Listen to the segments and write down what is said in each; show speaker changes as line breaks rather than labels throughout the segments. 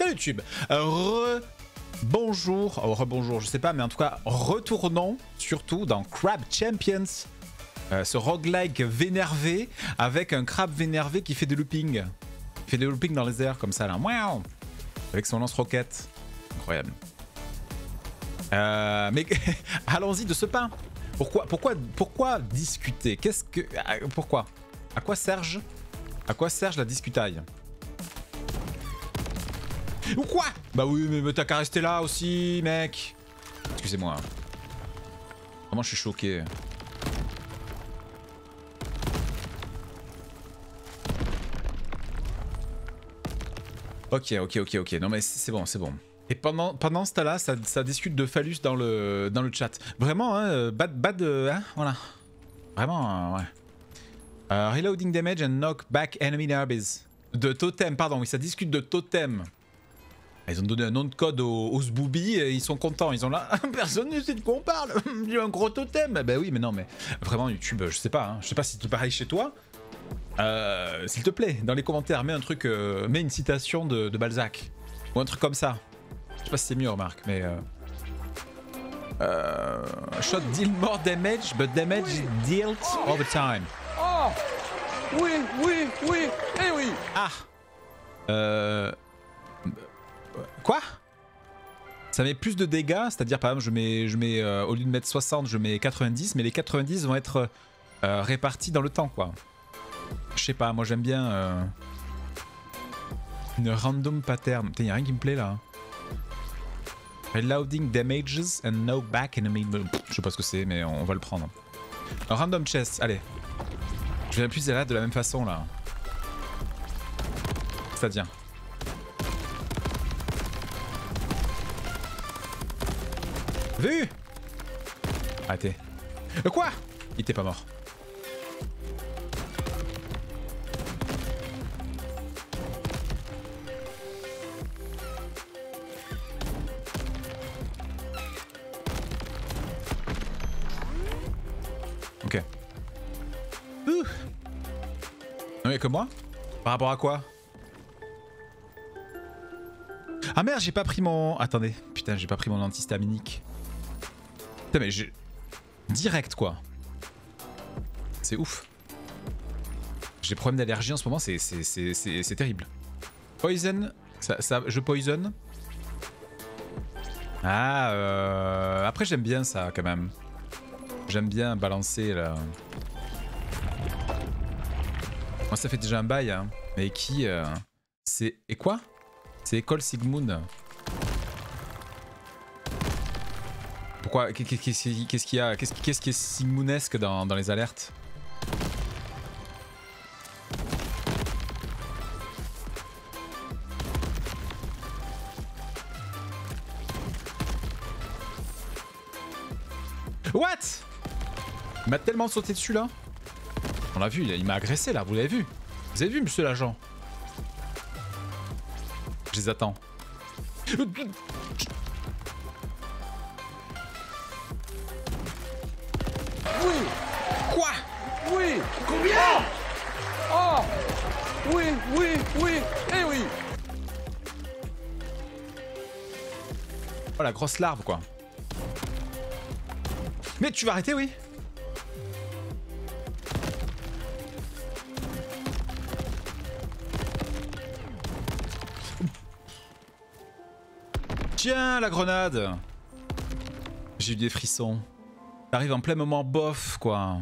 Salut YouTube. Bonjour, rebonjour, je sais pas, mais en tout cas, retournons surtout dans Crab Champions. Ce roguelike vénervé avec un crabe vénervé qui fait des loopings. Il fait des loopings dans les airs comme ça là. Wow, avec son lance-roquette. Incroyable. Mais allons-y de ce pain. Pourquoi discuter? Qu'est-ce que... Pourquoi? À quoi serge la discutaille? Ou quoi? Bah oui, mais t'as qu'à rester là aussi, mec. Excusez-moi. Vraiment, je suis choqué. Ok. Non mais c'est bon. Et pendant ce temps-là, ça discute de phallus dans le chat. Vraiment, hein, hein, voilà. Vraiment, ouais. Reloading damage and knock back enemy narbs. De totem, pardon, oui, ça discute de totem. Ils ont donné un nom de code aux Zboobies et ils sont contents. Ils ont là, personne ne sait de quoi on parle. Il y a un gros totem. Ben oui, mais non, mais vraiment, YouTube, je sais pas. Hein. Je sais pas si c'est pareil chez toi. S'il te plaît, dans les commentaires, mets un truc, mets une citation de Balzac. Ou un truc comme ça. Je sais pas si c'est mieux, remarque, mais... shot deal more damage, but damage is dealt all the time.
Oh! Oui, eh oui!
Ah! Quoi? Ça met plus de dégâts, c'est-à-dire par exemple je mets au lieu de mettre 60, je mets 90, mais les 90 vont être répartis dans le temps, quoi. Je sais pas, moi j'aime bien une random pattern. Putain, y'a rien qui me plaît là. Reloading damages and no back enemy. Je sais pas ce que c'est, mais on va le prendre. Un random chest, allez. Je vais plus là de la même façon là. C'est-à-dire. Vu? Arrêtez. Quoi? Il était pas mort. Ok. Non mais que moi? Par rapport à quoi? Ah merde, j'ai pas pris mon... Attendez, putain, j'ai pas pris mon antihistaminique. Putain mais j'ai... Direct quoi. C'est ouf. J'ai des problèmes d'allergie en ce moment, c'est terrible. Poison, je poison. Ah, après j'aime bien ça quand même. J'aime bien balancer là. Moi ça fait déjà un bail, hein. Mais qui... C'est... Et quoi? C'est École Sigmund. Pourquoi? Qu'est-ce qu'il y a? Qu'est-ce qui est Sigmundesque dans les alertes? What? Il m'a tellement sauté dessus là. On l'a vu, il m'a agressé là, vous l'avez vu? Vous avez vu, monsieur l'agent? Je les attends.
Oui!
Quoi?
Oui! Combien? Oh! Oui, eh oui!
Oh la grosse larve quoi. Mais tu vas arrêter, oui? Tiens la grenade. J'ai eu des frissons. T'arrives en plein moment bof quoi.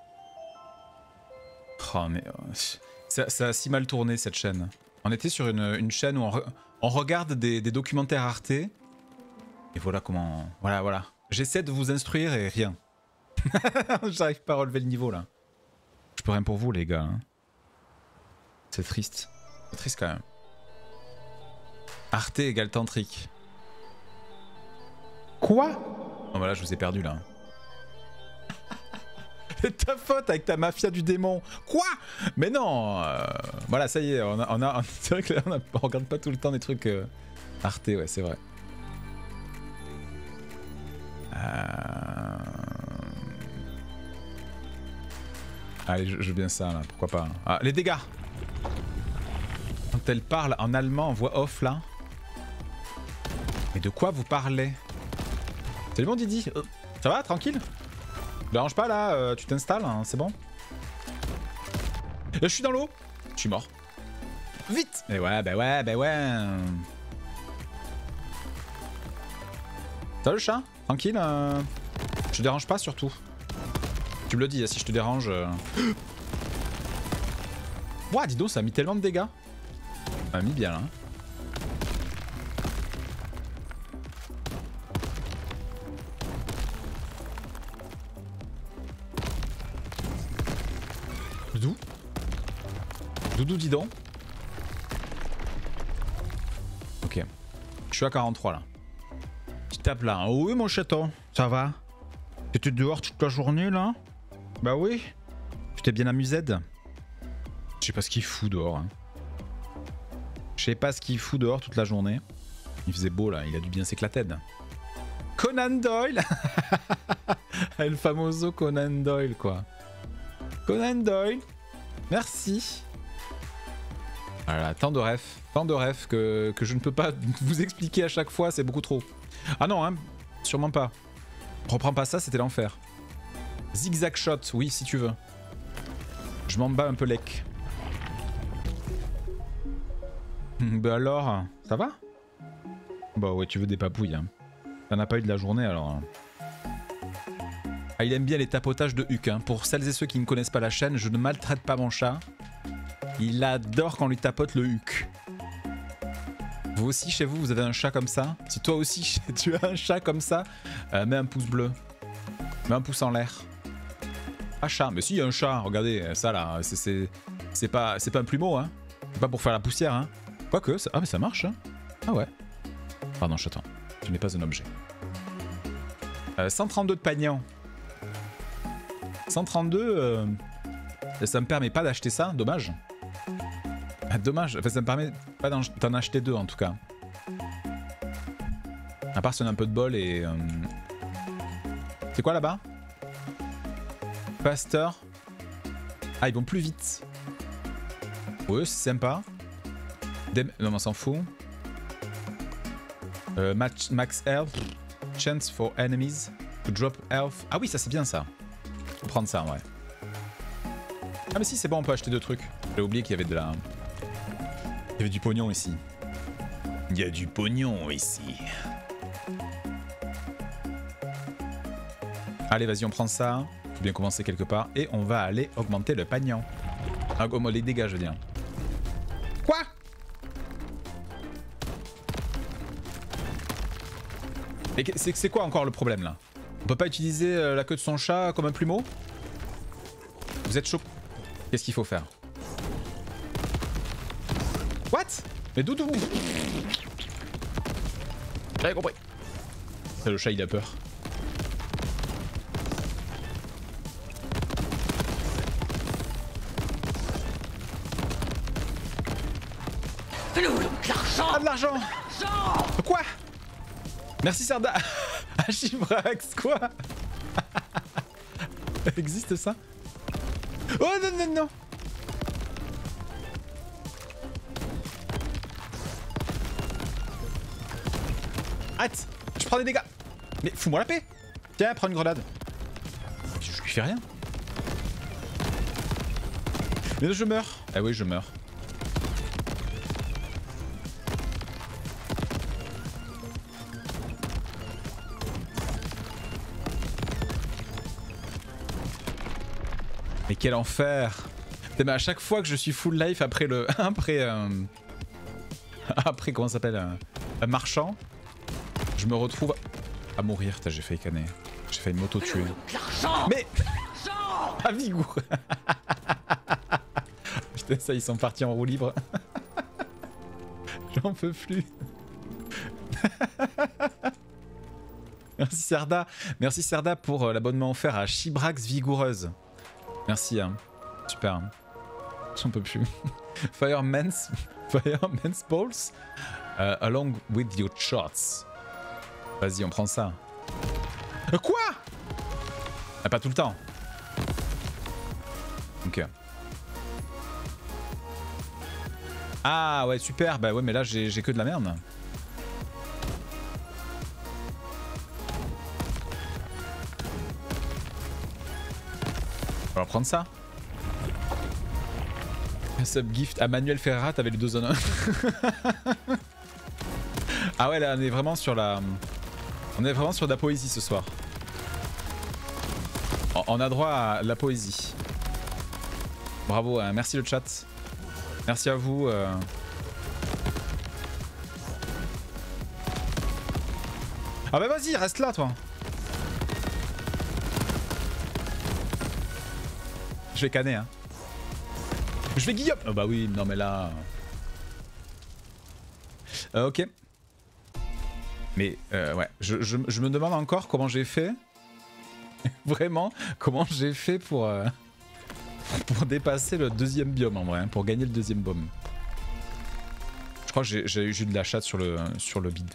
Oh mais... ça a si mal tourné cette chaîne. On était sur une chaîne où on regarde des documentaires Arte. Et voilà comment... Voilà. J'essaie de vous instruire et rien. J'arrive pas à relever le niveau là. Je peux rien pour vous les gars. Hein. C'est triste. C'est triste quand même. Arte égale tantrique. Quoi? Oh bah là je vous ai perdu là. C'est ta faute avec ta mafia du démon. Quoi? Mais non. Voilà ça y est, c'est vrai que là on regarde pas tout le temps des trucs Arte, ouais c'est vrai. Allez, je veux bien ça là, pourquoi pas. Ah, les dégâts. Quand elle parle en allemand en voix off là. Mais de quoi vous parlez? Salut mon Didi. Ça va, tranquille? Ne dérange pas là, tu t'installes, hein, c'est bon? Je suis dans l'eau. Je suis mort. Vite! Mais ouais, bah ouais, bah ouais. Ça va le chat? Tranquille? Je te dérange pas surtout. Tu me le dis, si je te dérange... Ouah, dis donc, ça a mis tellement de dégâts. Ça a mis bien là. Doudou? Doudou, dis donc. Ok. Je suis à 43 là. Tu tapes là. Oh oui, mon chaton. Ça va? T'étais dehors toute la journée là? Bah oui. Tu t'es bien amusé? Je sais pas ce qu'il fout dehors. Hein. Je sais pas ce qu'il fout dehors toute la journée. Il faisait beau là, il a dû bien s'éclater. Conan Doyle. El famoso Conan Doyle quoi. Conan Doyle. Merci. Voilà, tant de rêves que je ne peux pas vous expliquer à chaque fois, c'est beaucoup trop. Ah non, hein, sûrement pas. Reprends pas ça, c'était l'enfer. Zigzag shot, oui, si tu veux. Je m'en bats un peu lec. Bah alors, ça va? Bah ouais, tu veux des papouilles. Hein. T'en as pas eu de la journée alors. Ah, il aime bien les tapotages de Huck. Hein. Pour celles et ceux qui ne connaissent pas la chaîne, je ne maltraite pas mon chat. Il adore quand on lui tapote le Huck. Vous aussi, chez vous, vous avez un chat comme ça? Si toi aussi, tu as un chat comme ça, mets un pouce bleu. Mets un pouce en l'air. Ah, chat. Mais si, il y a un chat. Regardez, ça là, c'est pas un plumeau. Hein. C'est pas pour faire la poussière. Hein. Quoique, ah mais ça marche. Hein. Ah ouais. Pardon, chaton. Tu n'es pas un objet. 132 de pagnon. 132, ça me permet pas d'acheter ça, dommage. Dommage, enfin ça me permet pas d'en acheter deux en tout cas. À part si on a un peu de bol et... C'est quoi là-bas? Faster. Ah, ils vont plus vite. Ouais, c'est sympa. Non, on s'en fout. Max health. Chance for enemies to drop health. Ah oui, ça c'est bien ça. Faut prendre ça, ouais. Ah mais si, c'est bon, on peut acheter deux trucs. J'ai oublié qu'il y avait de la... Il y avait du pognon ici. Il y a du pognon ici. Allez, vas-y, on prend ça. Faut bien commencer quelque part. Et on va aller augmenter le pagnon. Ah, les dégâts, je veux dire. Quoi? Et c'est quoi encore le problème là? On peut pas utiliser la queue de son chat comme un plumeau? Vous êtes chaud? Qu'est-ce qu'il faut faire? What? Mais Doudou! J'avais compris. Le chat il a peur. Ah, de l'argent! Quoi? Merci Sarda. Chibrax, quoi? Existe ça? Oh non non non! Arrête! Je prends des dégâts! Mais fous-moi la paix! Tiens, prends une grenade! Je lui fais rien! Mais là, je meurs! Ah oui, je meurs. Mais quel enfer! Mais à chaque fois que je suis full life après le... après comment ça s'appelle un marchand, je me retrouve à mourir. J'ai failli canner. J'ai failli m'auto-tuer. Mais... à Vigour. Putain, ça, ils sont partis en roue libre. J'en peux plus. Merci Serda. Merci Serda pour l'abonnement offert à Chibrax Vigoureuse. Merci, hein. Super. J'en peux plus. Fireman's Balls along with your shots. Vas-y, on prend ça. Quoi? Ah, pas tout le temps. Ok. Ah ouais, super. Bah ouais, mais là, j'ai que de la merde. On va prendre ça. Subgift à Manuel Ferrara, t'avais le 2 en 1. Ah ouais, là on est vraiment sur la... On est vraiment sur de la poésie ce soir. On a droit à la poésie. Bravo, hein, merci le chat. Merci à vous. Ah bah vas-y, reste là toi. Je vais canner hein. Je vais Guillaume. Oh bah oui, non mais là... ok. Mais ouais, je me demande encore comment j'ai fait. Vraiment, comment j'ai fait pour dépasser le 2e biome en vrai, hein, pour gagner le 2e biome. Je crois que j'ai eu de la chatte sur le bid.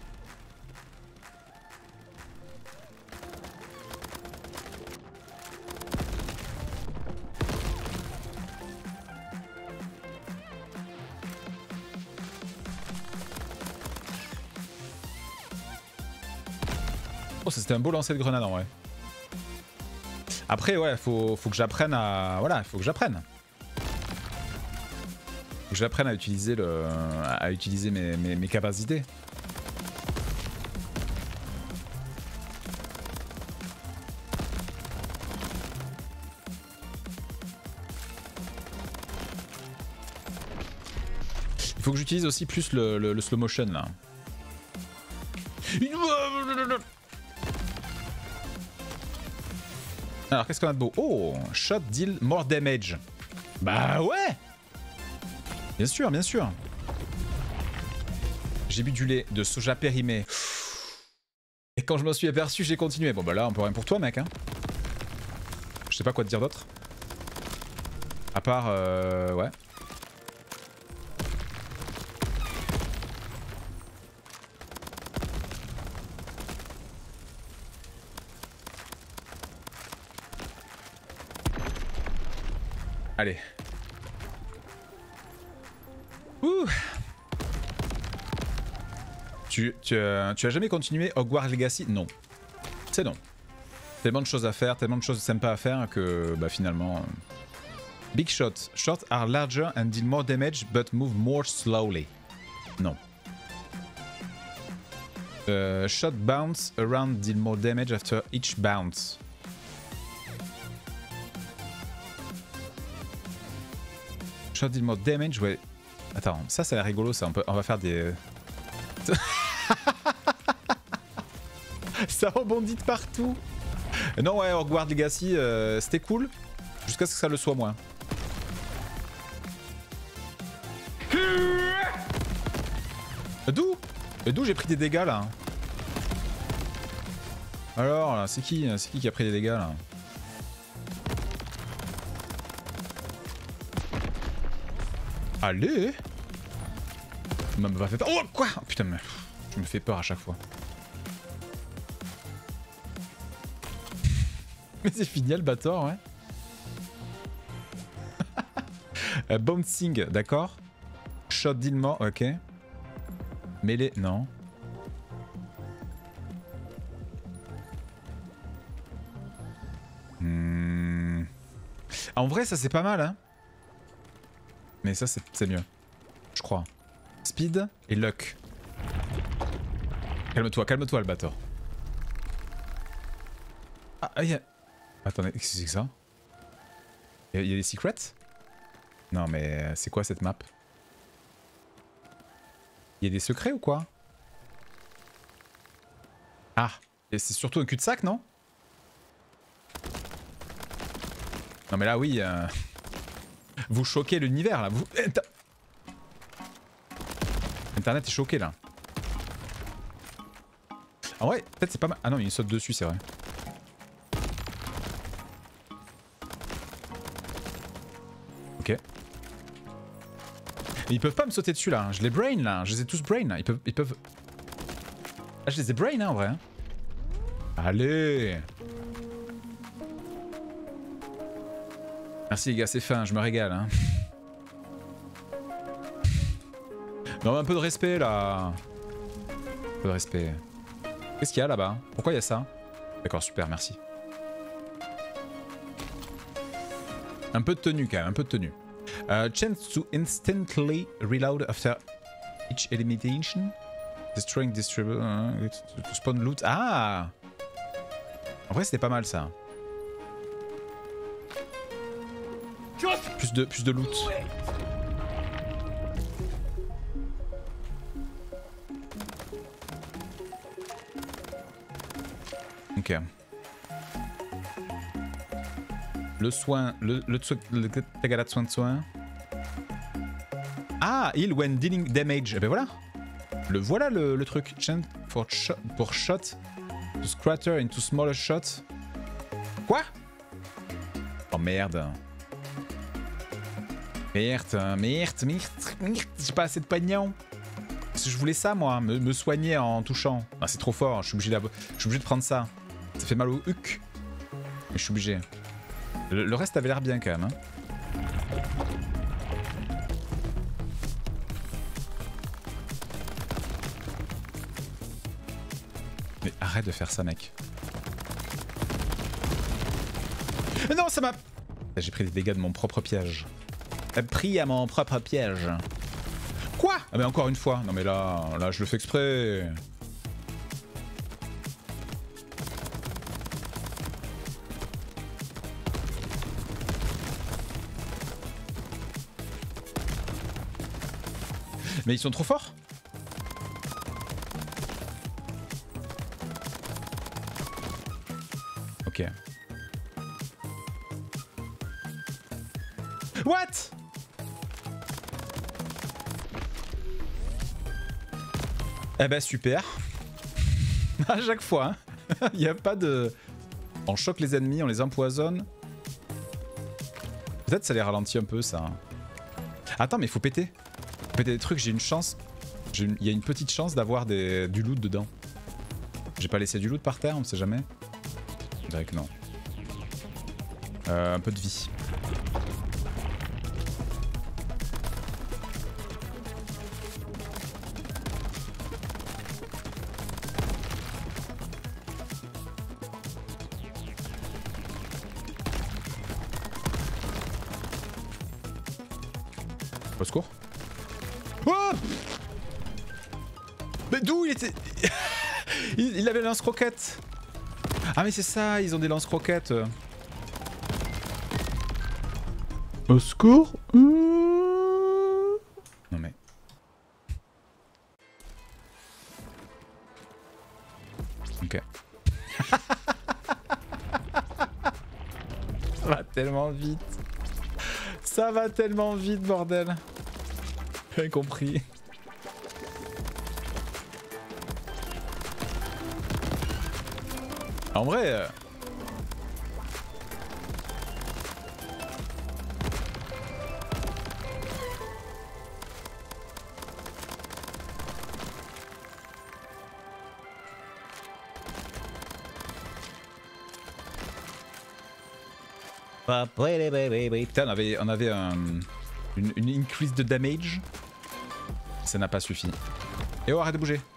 Oh, c'était un beau lancer de grenade en vrai. Après, ouais, faut que j'apprenne à... Voilà, faut que j'apprenne. Faut que j'apprenne à utiliser, mes capacités. Il faut que j'utilise aussi plus le slow motion là. Alors qu'est-ce qu'on a de beau? Oh, shot deal more damage. Bah ouais. Bien sûr, bien sûr. J'ai bu du lait de soja périmé. Et quand je m'en suis aperçu, j'ai continué. Bon bah là, on peut rien pour toi mec hein. Je sais pas quoi te dire d'autre. À part, ouais. Allez. Ouh. Tu as jamais continué Hogwarts Legacy? Non. C'est non. Tellement de choses à faire, tellement de choses sympas à faire que bah finalement... Big shots. Shots are larger and deal more damage but move more slowly. Non. Shot bounce around deal more damage after each bounce. Shot deal more damage, ouais. Attends, ça a l'air rigolo ça, on va faire des... Ça rebondit de partout. Non ouais, Hogwarts Legacy, c'était cool, jusqu'à ce que ça le soit moins. D'où j'ai pris des dégâts là? Alors là, c'est qui a pris des dégâts là? Allez! Me va faire peur. Oh quoi? Putain, mais je me fais peur à chaque fois. Mais c'est fini Albator, ouais. Bouncing, d'accord. Shot deal more, ok. Mêlée, non. En vrai, ça c'est pas mal, hein. Mais ça c'est mieux. Je crois. Speed et luck. Calme-toi, calme-toi, Albator. Ah, il y a... Attendez, qu'est-ce que c'est que ça? Il y a des secrets? Non, mais c'est quoi cette map? Il y a des secrets ou quoi? Ah, et c'est surtout un cul-de-sac, non? Non, mais là, oui. Vous choquez l'univers, là. Vous... Internet est choqué, là. Ah ouais, peut-être c'est pas mal. Ah non, il saute dessus, c'est vrai. Ok. Mais ils peuvent pas me sauter dessus, là. Je les brain, là. Je les ai tous brain, là. Ils peuvent... Ah, je les ai brain, hein, en vrai. Hein. Allez. Merci les gars, c'est fin, je me régale. Hein. Non, un peu de respect là. Un peu de respect. Qu'est-ce qu'il y a là-bas? Pourquoi il y a ça? D'accord, super, merci. Un peu de tenue quand même, un peu de tenue. Chance to instantly reload after each elimination. Destroying distributor to spawn loot. Ah! En vrai c'était pas mal ça. Plus de loot. Ok. Le soin, le tagada de soin. Ah, heal when dealing damage. Eh ben voilà. Voilà le truc. Chant pour shot. To scatter into smaller shots. Quoi? Oh merde. Merde. J'ai pas assez de pognon. Parce que je voulais ça moi, me soigner en touchant. Ah, c'est trop fort, je suis obligé de prendre ça. Ça fait mal au huc. Mais je suis obligé. Le reste avait l'air bien quand même. Hein. Mais arrête de faire ça mec. Mais non ça m'a... J'ai pris des dégâts de mon propre piège. Pris à mon propre piège. Quoi? Ah mais encore une fois. Non mais là je le fais exprès. Mais ils sont trop forts. Ok. What? Eh ben super. À chaque fois. Hein. Il n'y a pas de... On choque les ennemis, on les empoisonne. Peut-être ça les ralentit un peu ça. Attends mais il faut péter. Péter des trucs, j'ai une chance. Il y a une petite chance d'avoir du loot dedans. J'ai pas laissé du loot par terre, on ne sait jamais. Je dirais que non. Un peu de vie. Au secours. Oh mais d'où il était... il avait le lance-roquette. Ah mais c'est ça, ils ont des lance-roquettes. Au secours. Non mais... Ok. Ça va tellement vite. Ça va tellement vite, bordel. J'ai compris. En vrai... Putain, on avait une increase de damage. Ça n'a pas suffi. Et oh, arrête de bouger.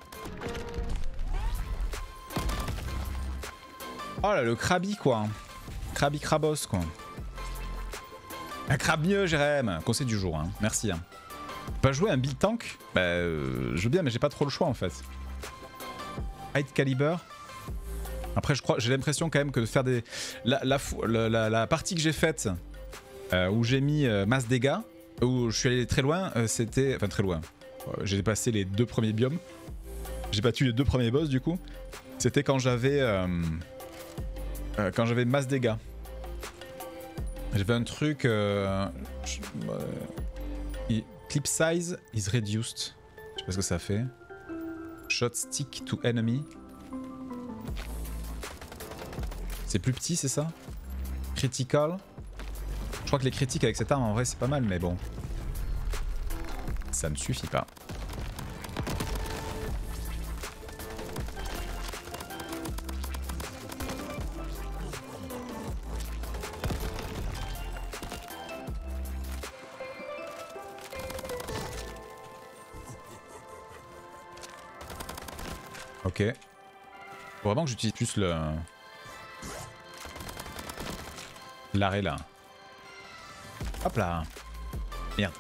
Oh là, le Krabi quoi. Krabi Krabos quoi. Un crabe mieux, Jérém. Conseil du jour, hein. Merci. Hein. Pas jouer un build tank? Bah, je veux bien, mais j'ai pas trop le choix en fait. High caliber. Après, j'ai l'impression quand même que de faire des... La partie que j'ai faite, où j'ai mis masse dégâts, où je suis allé très loin, c'était... Enfin, très loin. J'ai dépassé les 2 premiers biomes. J'ai battu les 2 premiers boss, du coup. C'était quand j'avais masse dégâts. J'avais un truc... clip size is reduced. Je sais pas ce que ça fait. Shot stick to enemy. C'est plus petit, c'est ça? Critical. Je crois que les critiques avec cette arme, en vrai, c'est pas mal, mais bon. Ça ne suffit pas. Ok. Faut vraiment que j'utilise plus l'arrêt là. Hop là. Merde.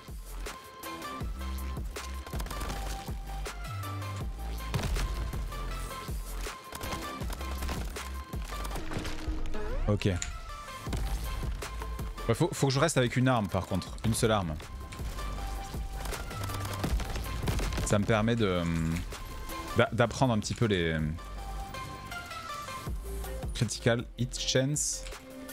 Ok. Ouais, faut que je reste avec une arme par contre. Une seule arme. Ça me permet d'apprendre un petit peu les... Critical hit chance.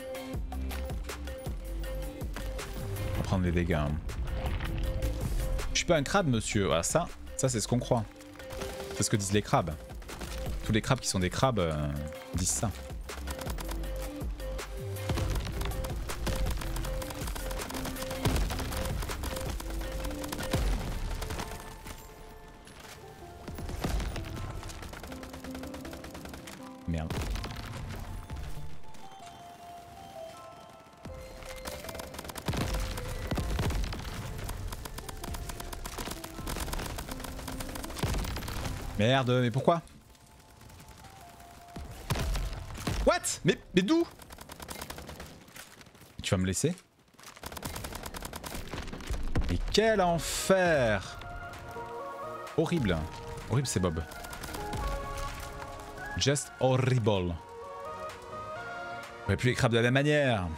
On va prendre les dégâts. Hein. Je suis pas un crabe, monsieur. Voilà, ça c'est ce qu'on croit. C'est ce que disent les crabes. Tous les crabes qui sont des crabes disent ça. Merde. Merde, mais pourquoi? What? Mais d'où? Tu vas me laisser? Mais quel enfer! Horrible. Horrible, c'est Bob. Just horrible. On plus les crabes de la même manière.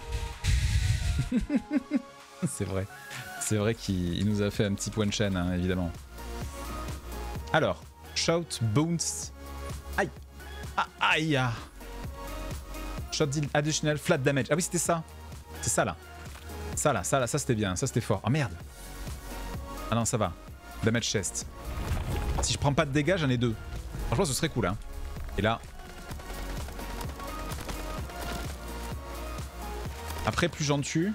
C'est vrai. C'est vrai qu'il nous a fait un petit point de chaîne, hein, évidemment. Alors, shout, bounce. Aïe. Ah, aïe. Shot deal additional flat damage. Ah oui, c'était ça. C'est ça là. Ça c'était bien. Ça c'était fort. Ah merde. Ah non, ça va. Damage chest. Si je prends pas de dégâts, j'en ai 2. Franchement, ce serait cool, hein. Et là... Après, plus j'en tue...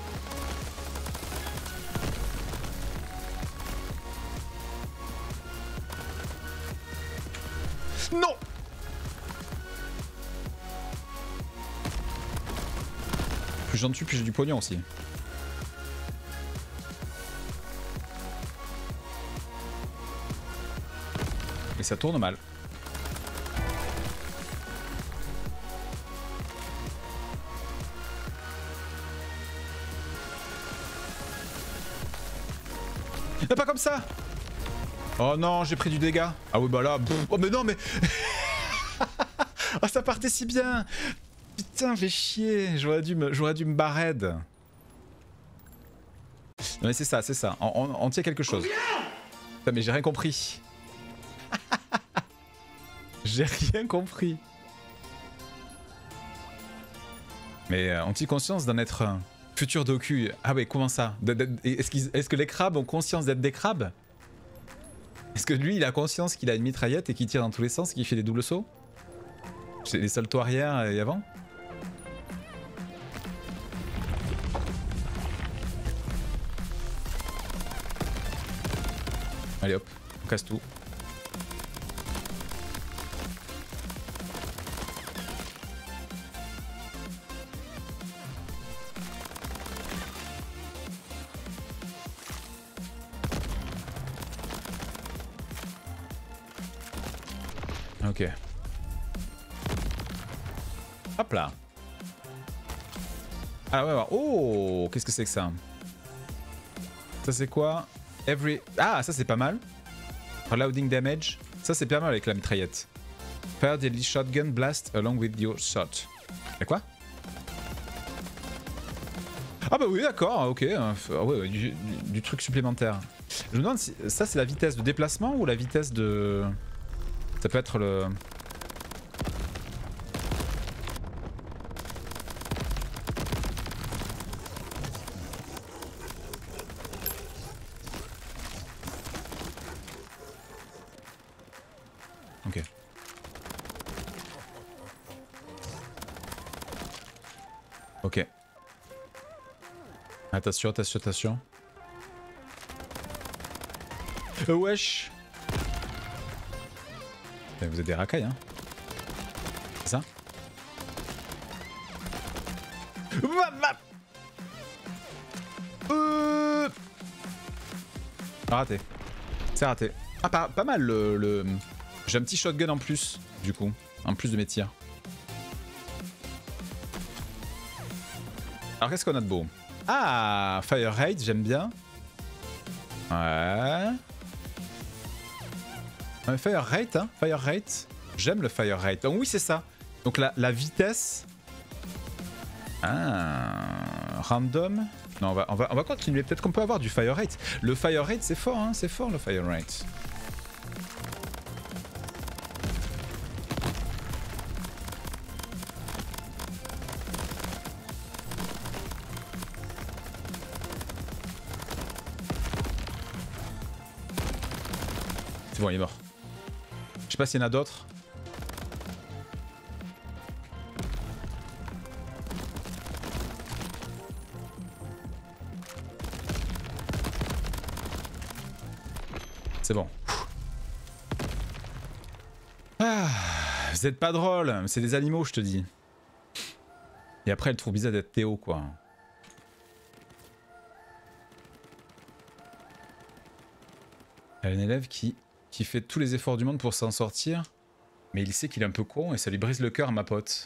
Non! Plus j'en tue, plus j'ai du pognon aussi. Et ça tourne mal. Pas comme ça. Oh non, j'ai pris du dégât. Ah oui, bah là... Pff, oh mais non, mais... Oh, ça partait si bien. Putain, fais chier. J'aurais dû me barrer. Non mais c'est ça, c'est ça. On tient quelque chose. Putain, mais j'ai rien compris. J'ai rien compris. Mais ont-ils conscience d'en être un futur docu? Ah ouais, comment ça? Est-ce que les crabes ont conscience d'être des crabes? Est-ce que lui, il a conscience qu'il a une mitraillette et qu'il tire dans tous les sens et qu'il fait des doubles sauts? C'est des saltos arrière et avant? Allez hop, on casse tout. Ok. Hop là. Ah ouais, ouais. Oh, qu'est-ce que c'est que ça? Ça c'est quoi? Ah, ça c'est pas mal. Reloading damage. Ça c'est pas mal avec la mitraillette. Fire deadly shotgun blast along with your shot. Y'a quoi? Ah bah oui, d'accord, ok. Ah ouais, du truc supplémentaire. Je me demande si ça c'est la vitesse de déplacement ou la vitesse de... Ça peut être le... Ok. Ok. Attention, attention, attention. Wesh. Vous êtes des racailles, hein. C'est ça? Raté. C'est raté. Ah, pas mal le... J'ai un petit shotgun en plus, du coup. En plus de mes tirs. Alors qu'est-ce qu'on a de beau? Ah, Fire Rate, j'aime bien. Ouais. Fire Rate, hein, Fire Rate. J'aime le Fire Rate. Donc oui, c'est ça. Donc la vitesse. Ah, random. Non, on va continuer. Peut-être qu'on peut avoir du Fire Rate. Le Fire Rate, c'est fort, hein, c'est fort le Fire Rate. C'est bon, il est mort. Je sais pas s'il y en a d'autres. C'est bon. Ah, vous êtes pas drôle, c'est des animaux, je te dis. Et après, elle trouve bizarre d'être Théo, quoi. Elle a un élève qui fait tous les efforts du monde pour s'en sortir, mais il sait qu'il est un peu con et ça lui brise le cœur à ma pote.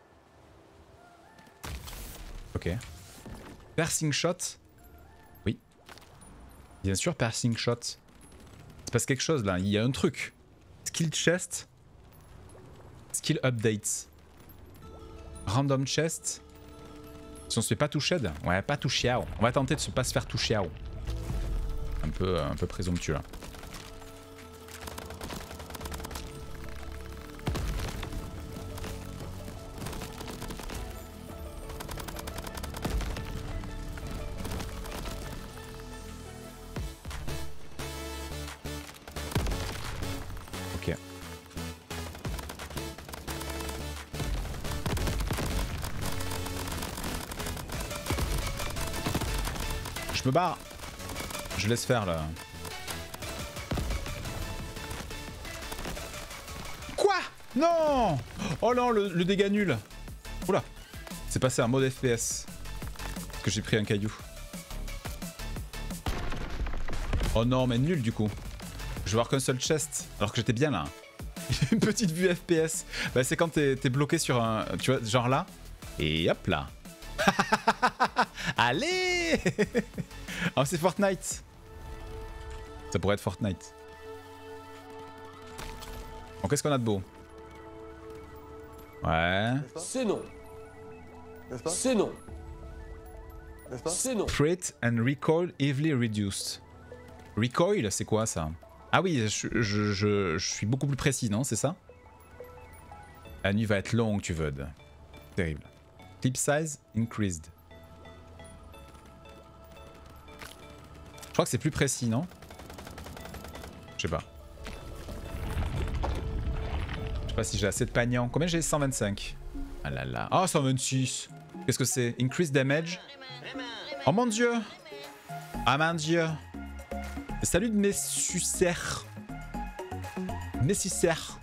Ok. Piercing shot. Oui. Bien sûr, piercing shot. Il se passe quelque chose là, il y a un truc. Skill chest. Skill updates. Random chest. Si on se fait pas toucher, ouais, pas toucher. On va tenter de ne pas se faire toucher. Un peu présomptueux là. Je me barre. Je laisse faire là. Quoi? Non! Oh non, le dégât nul. Oula. C'est passé en mode FPS. Parce que j'ai pris un caillou. Oh non, mais nul du coup. Je vais voir qu'un seul chest. Alors que j'étais bien là. Une petite vue FPS. Bah, c'est quand t'es bloqué sur un... Tu vois, genre là. Et hop là. Allez. Oh, c'est Fortnite. Ça pourrait être Fortnite. Bon, qu'est-ce qu'on a de beau? Ouais.
C'est non. C'est non. C'est non.
Crit and recoil heavily reduced. Recoil, c'est quoi ça? Ah oui, je suis beaucoup plus précis, non? C'est ça? La nuit va être longue, tu veux. Terrible. Clip size increased. Je crois que c'est plus précis, non? Je sais pas. Je sais pas si j'ai assez de pagnon. Combien j'ai? 125. Ah là là. Oh, 126. Qu'est-ce que c'est? Increase damage. Oh mon dieu. Ah mon dieu. Salut de mes sucères. Nécessaire.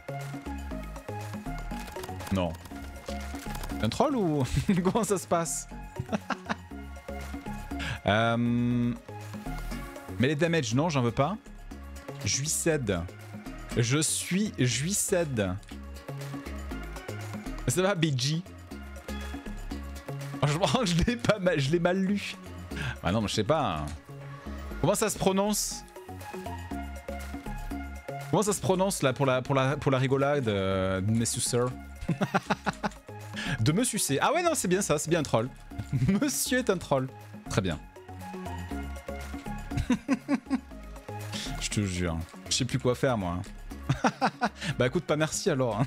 Non. Un troll ou comment ça se passe? Mais les damage, non, j'en veux pas. Juiced. Je suis Juiced. Ça va, BG? Franchement, je l'ai mal lu. Ah non, mais je sais pas. Comment ça se prononce? Comment ça se prononce là pour la rigolade de mes suceurs? De me sucer. Ah ouais, non, c'est bien ça, c'est bien un troll. Monsieur est un troll. Très bien. Je te jure. Je sais plus quoi faire, moi. Bah écoute, pas merci alors.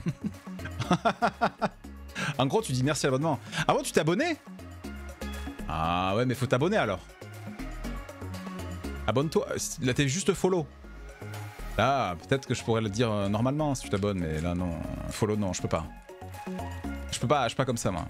En gros, tu dis merci à l'abonnement. Ah bon, tu t'es abonné? Ah ouais, mais faut t'abonner alors. Abonne-toi. Là, t'es juste follow. Là, peut-être que je pourrais le dire normalement si tu t'abonnes, mais là, non. Follow, non, je peux pas. Je peux pas comme ça, moi.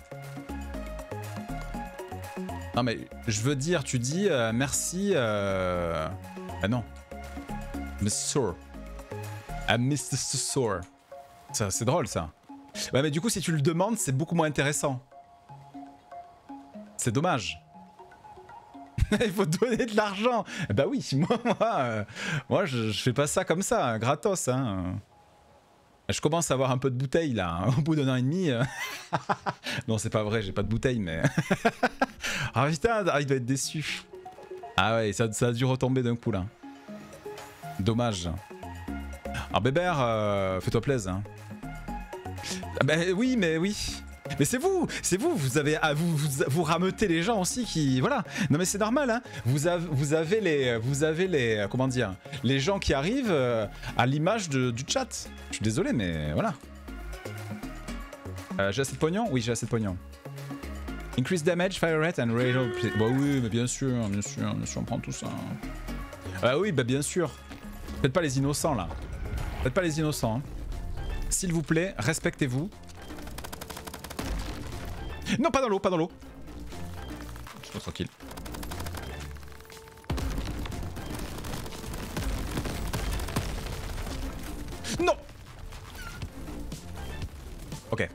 Non, mais je veux dire, tu dis merci. Ah non. Monsieur. Ah, Mr. Sore. Ça, c'est drôle, ça. Ouais, mais du coup, si tu le demandes, c'est beaucoup moins intéressant. C'est dommage. Il faut donner de l'argent. Bah oui, moi je fais pas ça comme ça, hein, gratos. Hein. Je commence à avoir un peu de bouteille là, hein, au bout d'un an et demi. Non, c'est pas vrai, j'ai pas de bouteille, mais Ah putain, il doit être déçu. Ah ouais, ça a dû retomber d'un coup là. Dommage. Alors Bébert, fais-toi plaisir. Hein. Ah bah oui, mais oui. Mais c'est vous, vous avez, vous rameutez les gens aussi qui, voilà. Non mais c'est normal, hein. Vous avez les, comment dire, les gens qui arrivent à l'image du chat. Je suis désolé, mais voilà. J'ai assez de pognon? Oui, j'ai assez de pognon. Increase damage, fire rate and rate. Bah oui, mais bien sûr, on prend tout ça. Ah oui, bah bien sûr. Faites pas les innocents là. Faites pas les innocents. Hein. S'il vous plaît, respectez-vous. Non, pas dans l'eau, pas dans l'eau. Sois tranquille. Non. Ok.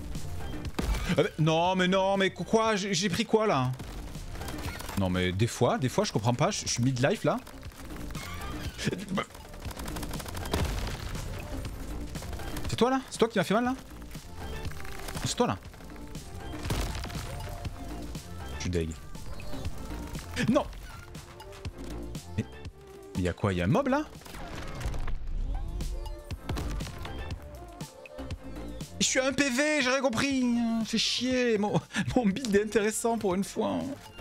Non, mais quoi? J'ai pris quoi là? Non, mais des fois, je comprends pas. Je suis mid-life là. C'est toi là? C'est toi qui m'as fait mal là? C'est toi là? Je suis deg. Non! Mais il y a quoi? Il y a un mob là? Je suis à un PV, j'ai rien compris. Fais chier, mon build est intéressant pour une fois.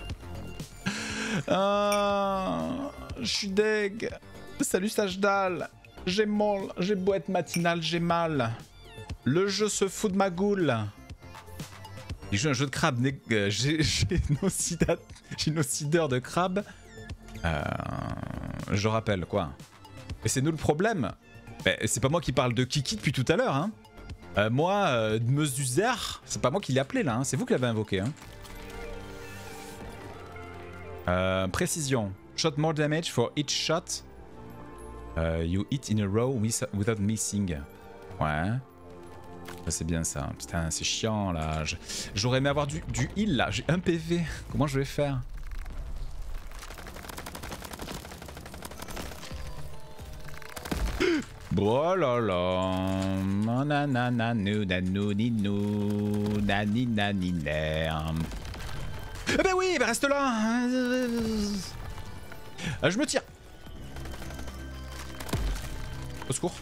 Je suis deg. Salut Sajdal. J'ai mal, j'ai beau être matinal, j'ai mal. Le jeu se fout de ma goule. J'ai joué un jeu de crabe, j'ai une oscideur de crabe. Je rappelle quoi. Et c'est nous le problème. C'est pas moi qui parle de Kiki depuis tout à l'heure, hein. Moi, Mesuzer, c'est pas moi qui l'ai appelé là, hein. C'est vous qui l'avez invoqué. Hein. Précision. Shot more damage for each shot. You hit in a row without missing. Ouais. C'est bien ça. Putain, c'est chiant là. J'aurais aimé avoir du heal là. J'ai un PV. Comment je vais faire? Oh là là. Nanana nou nanou ninou nani nani ner. Eh ben oui, ben reste là. Je me tire. Au secours.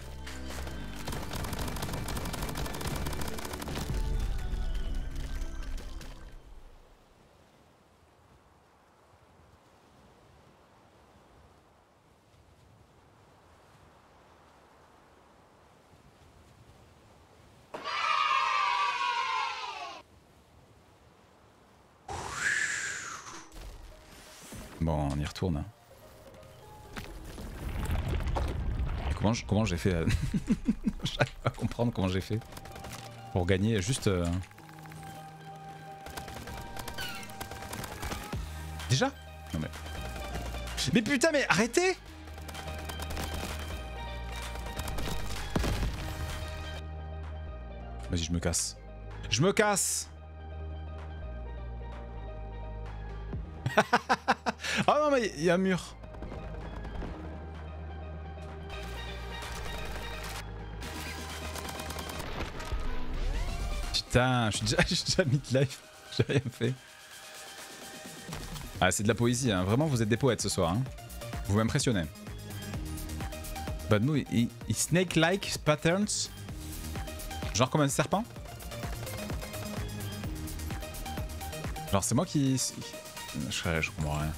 Bon, on y retourne. Comment j'ai fait j'arrive pas à comprendre comment j'ai fait pour gagner juste déjà. Non mais putain, mais arrêtez. Vas-y, je me casse. Je me casse. Ah non, mais il y a un mur. Putain, je suis déjà mid-life. J'ai rien fait. Ah, c'est de la poésie, hein. Vraiment, vous êtes des poètes ce soir. Hein. Vous m'impressionnez. Bad move, snake-like patterns. Genre comme un serpent. Alors c'est moi qui... Je comprends rien.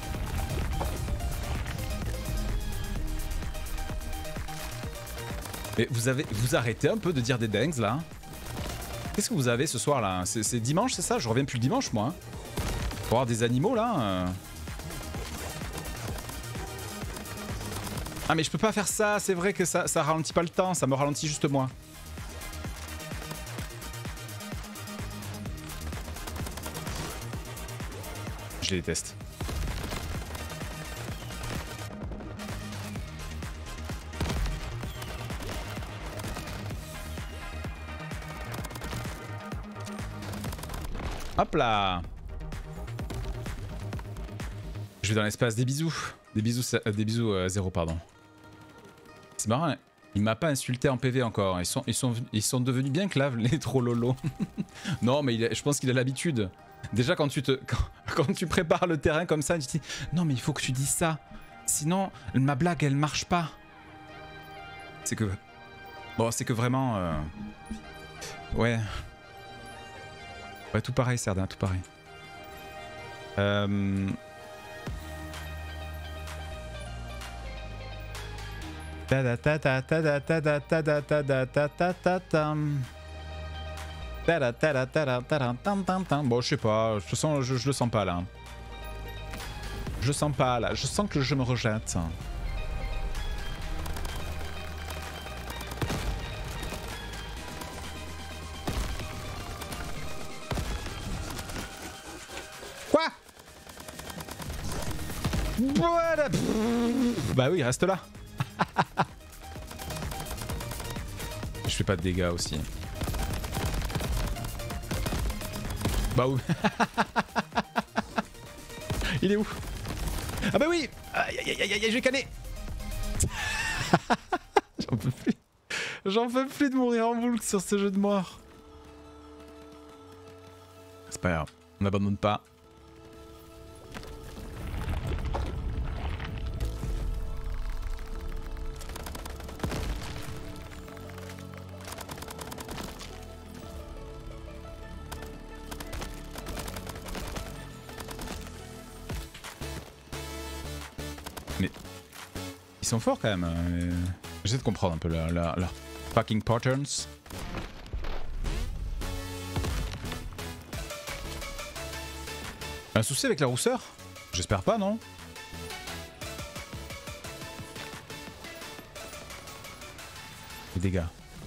Mais vous arrêtez un peu de dire des dingues là. Qu'est-ce que vous avez ce soir là? C'est dimanche, c'est ça? Je reviens plus le dimanche moi. Pour avoir des animaux là. Ah mais je peux pas faire ça, c'est vrai que ça ralentit pas le temps, ça me ralentit juste moi. Je les déteste. Hop là. Je vais dans l'espace, des bisous. Des bisous 0, pardon. C'est marrant, hein. Il m'a pas insulté en PV encore. Ils sont devenus bien claves, les trollolo. Non, mais je pense qu'il a l'habitude. Déjà quand quand tu prépares le terrain comme ça, tu te dis non mais il faut que tu dises ça. Sinon ma blague elle marche pas. C'est que... Bon c'est que vraiment... Ouais. Ouais tout pareil Serdin, tout pareil. Bon, je sais pas, de toute façon, je le sens pas là. Je sens pas là, je sens que je me rejette. Quoi? Voilà. Bah oui, reste là. Je fais pas de dégâts aussi. Bah oui. Il est où? Ah bah oui. Aïe aïe aïe aïe, je vais canner. J'en peux plus. J'en peux plus de mourir en boucle sur ce jeu de mort. C'est pas grave, on n'abandonne pas. Mais ils sont forts quand même. J'essaie de comprendre un peu leur fucking patterns. Un souci avec la rousseur? J'espère pas, non? Les dégâts.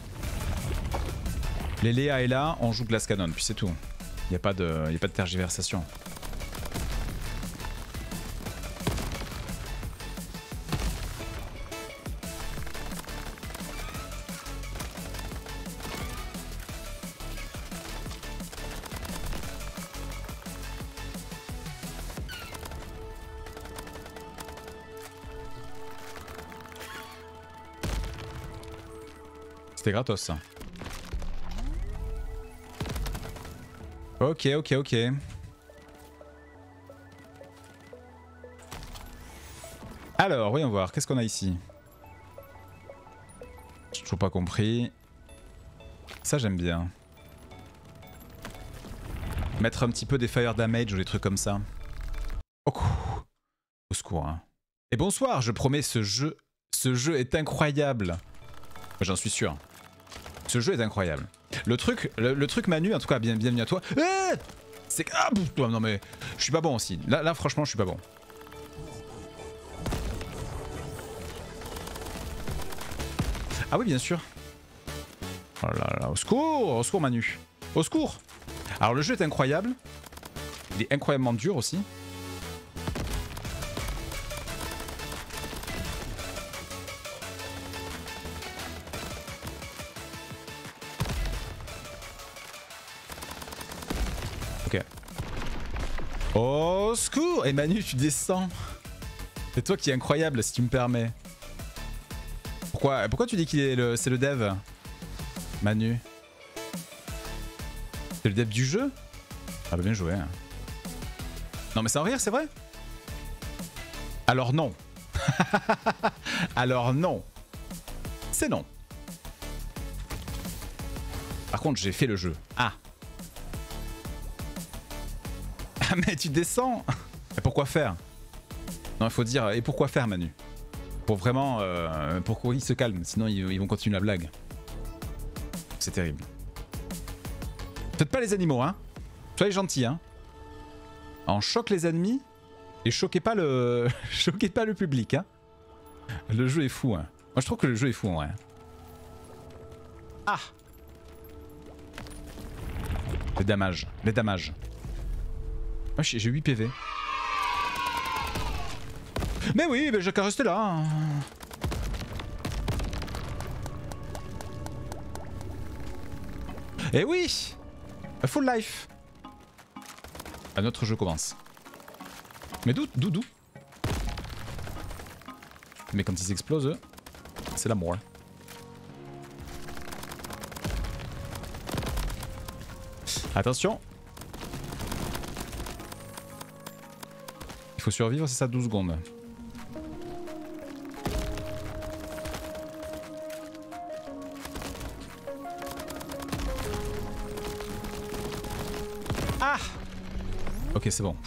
Les Léa est là, on joue Glass Cannon, puis c'est tout. Y a pas de tergiversation. C'était gratos ça. Ok, ok, ok. Alors, voyons voir, qu'est-ce qu'on a ici? J'ai toujours pas compris. Ça j'aime bien. Mettre un petit peu des fire damage ou des trucs comme ça. Oh, au secours. Hein. Et bonsoir, je promets, ce jeu est incroyable. J'en suis sûr. Ce jeu est incroyable. Le truc Manu, en tout cas, bienvenue à toi. C'est que... Ah, non mais, je suis pas bon aussi. Là franchement, je suis pas bon. Ah oui, bien sûr. Oh là là, au secours Manu. Au secours. Alors le jeu est incroyable. Il est incroyablement dur aussi. Au secours! Et Manu, tu descends. C'est toi qui est incroyable, si tu me permets. Pourquoi tu dis qu'il est c'est le dev, Manu? C'est le dev du jeu? Ah bah bien joué. Non mais sans rire, c'est vrai? Alors non. Alors non. C'est non. Par contre, j'ai fait le jeu. Ah. Mais tu descends. Et pourquoi faire? Non, il faut dire, et pourquoi faire Manu? Pour vraiment... pourquoi ils se calment, sinon ils vont continuer la blague. C'est terrible. Faites pas les animaux, hein. Soyez gentils, hein. En choque les ennemis et choquez pas le... choquez pas le public, hein. Le jeu est fou, hein. Moi je trouve que le jeu est fou, en vrai. Ah. Les damages, les damages. Moi j'ai 8 PV. Mais oui, mais j'ai qu'à rester là. Hein. Et oui, full life. Ah, notre jeu commence. Mais d'où? Mais quand ils explosent, c'est l'amour. Attention. faut survivre, c'est ça, 12 secondes. Ah! Ok, c'est bon.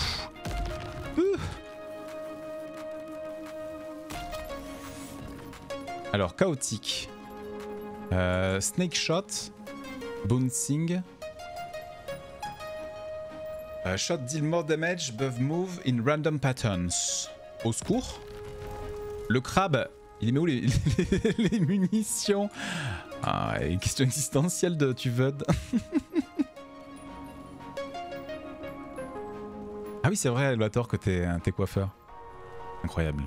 Alors, chaotique. Snake shot. Bouncing. Shot deal more damage above move in random patterns. Au secours. Le crabe, il met où les munitions? Ah, une question existentielle de tu veux. Ah oui, c'est vrai, Elvator, que t'es coiffeur. Incroyable.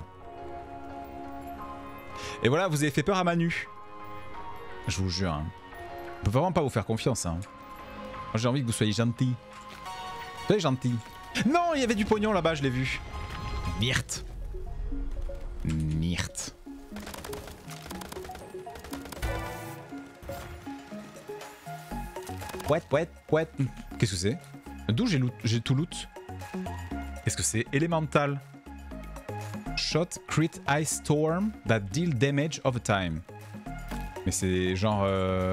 Et voilà, vous avez fait peur à Manu. Je vous jure. Hein. On peut vraiment pas vous faire confiance. Hein. Moi, j'ai envie que vous soyez gentils. Soyez gentils. Non, il y avait du pognon là-bas, je l'ai vu. Myrte. Myrte. Pouet. Qu'est-ce que c'est? D'où j'ai tout loot? Est-ce que c'est élémental? Shot crit ice storm that deal damage over time. Mais c'est genre...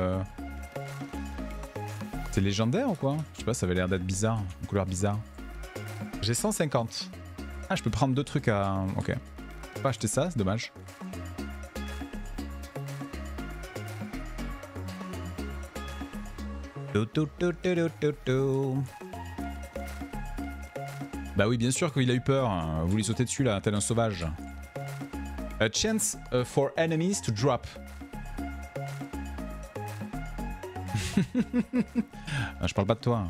C'est légendaire ou quoi? Je sais pas, ça avait l'air d'être bizarre. Une couleur bizarre. J'ai 150. Ah, je peux prendre 2 trucs à... Ok. Je peux pas acheter ça, c'est dommage. Bah oui, bien sûr qu'il a eu peur. Vous lui sautez dessus là, tel un sauvage. A chance for enemies to drop. Ah, je parle pas de toi.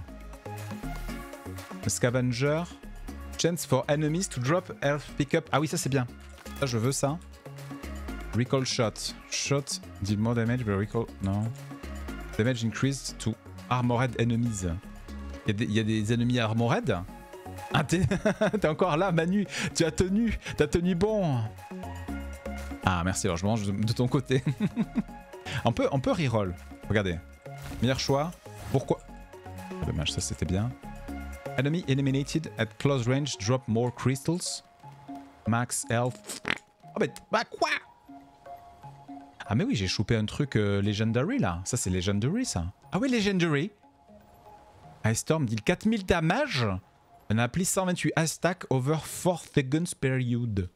A scavenger. Chance for enemies to drop health pickup. Ah oui, ça c'est bien. Ça, je veux ça. Recall shot. Shot deal more damage, but recall... Non. Damage increased to armored enemies. Il y a des ennemis armored? Ah, t'es encore là, Manu. Tu as tenu. T'as tenu bon. Ah, merci. Alors, je mange de ton côté. on peut reroll. Regardez. Meilleur choix. Pourquoi? Dommage, ça c'était bien. Enemy eliminated at close range. Drop more crystals. Max health. Oh, mais bah quoi? Ah, mais oui, j'ai chopé un truc Legendary là. Ça, c'est Legendary ça. Ah, oui, Legendary. Ice Storm deal 4000 damage. On a appelé 128 attack over 4 seconds period.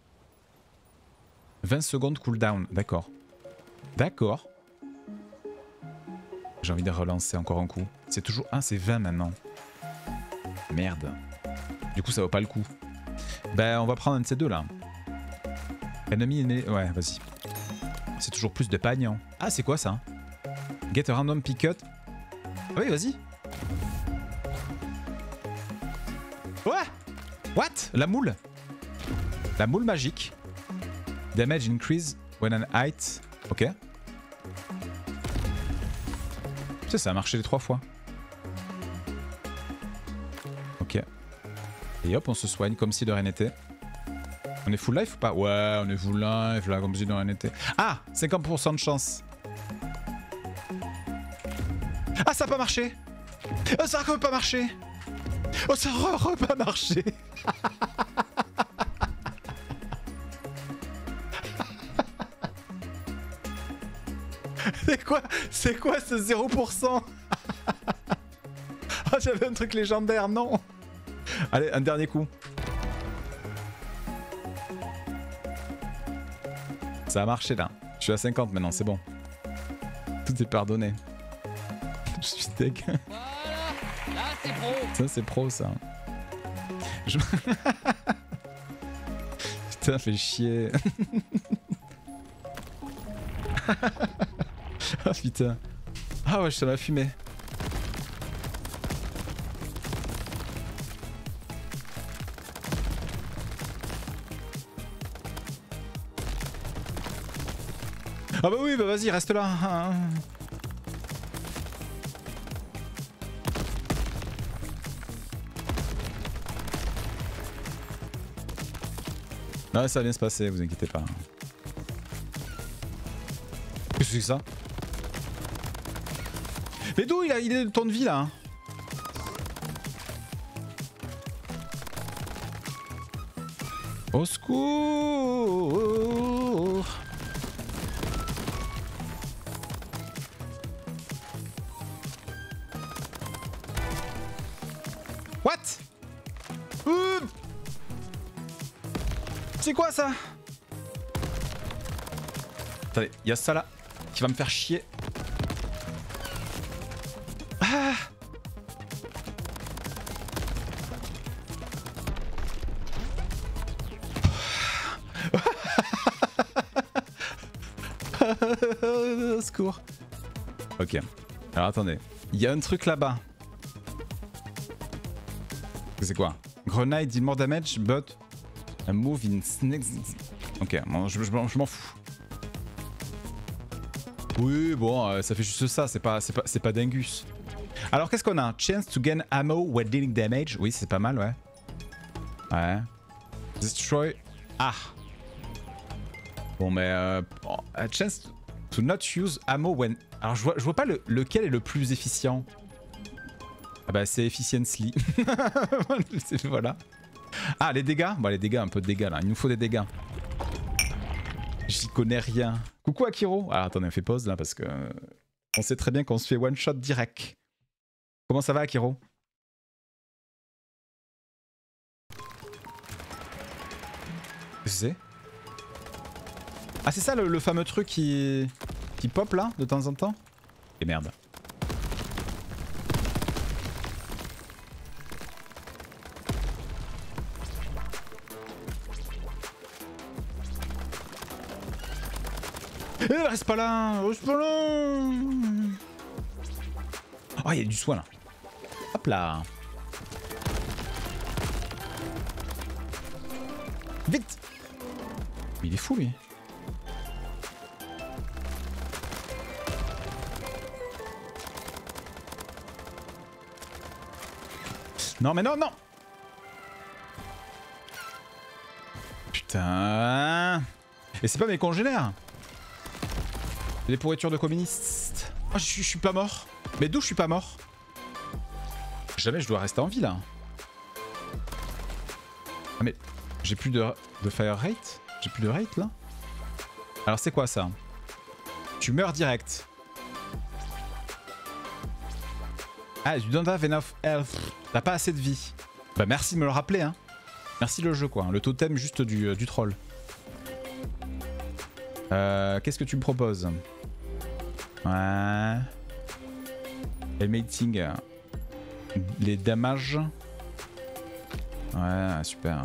20 secondes cooldown, d'accord. D'accord. J'ai envie de relancer encore un coup. C'est toujours... Ah, c'est 20 maintenant. Merde. Du coup, ça vaut pas le coup. Ben, on va prendre un de ces deux là. Enemy... Ouais, vas-y. C'est toujours plus de pagnon. Ah, c'est quoi ça? Get a random picket. Ah oui, vas-y. Ouais. What? La moule. La moule magique. Damage increase when an height. Ok. Tu sais, ça a marché les 3 fois. Ok. Et hop, on se soigne comme si de rien n'était. On est full life ou pas? Ouais, on est full life là, comme si de rien n'était. Ah, 50% de chance. Ah, ça a pas marché. Oh, ça a pas marché. Oh, ça a pas marché. C'est quoi ce 0%? Oh, j'avais un truc légendaire, non. Allez, un dernier coup. Ça a marché là. Je suis à 50 maintenant, c'est bon. Tout est pardonné. Je suis deg.
Voilà, là c'est pro.
Ça c'est pro ça. Putain, fait chier. Ah putain. Ah ouais, ça m'a fumé. Ah bah oui, bah vas-y, reste là. Non, ça va bien se passer, vous inquiétez pas. Qu'est-ce que c'est que ça? Mais d'où il est de ton de vie là? Au secours! What? C'est quoi ça? Attendez, il y a ça là qui va me faire chier. Ah! Au secours. Ok. Alors attendez. Il y a un truc là-bas. C'est quoi? Grenade deal more damage, but a move in snakes. Ok, bon, je m'en fous. Oui, bon, ça fait juste ça, c'est pas dingus. Alors qu'est-ce qu'on a? Chance to gain ammo while dealing damage. Oui, c'est pas mal, ouais. Ouais. Destroy. Ah. Bon, mais a chance to not use ammo when. Alors je vois pas lequel est le plus efficient. Ah bah c'est efficiently. Voilà. Ah les dégâts. Bon les dégâts, un peu de dégâts là. Il nous faut des dégâts. J'y connais rien. Coucou Akiro. Ah attendez, on fait pause là parce que on sait très bien qu'on se fait one shot direct. Comment ça va Akiro? Qu'est-ce que c'est? Ah c'est ça le fameux truc qui pop là de temps en temps? Et merde. Reste pas là, reste pas là. Oh il y a du soin là. Hop là. Vite. Il est fou lui. Non mais non, non. Putain. Et c'est pas mes congénères. Les pourritures de communistes. Oh, je suis pas mort. Mais d'où je suis pas mort? Jamais je dois rester en vie là. Ah mais j'ai plus de fire rate? J'ai plus de rate là? Alors c'est quoi ça? Tu meurs direct. Ah, you don't have enough health. T'as pas assez de vie. Bah merci de me le rappeler hein. Merci le jeu quoi. Le totem juste du troll. Qu'est-ce que tu me proposes? Ouais. Helmating. Les damages. Ouais, super.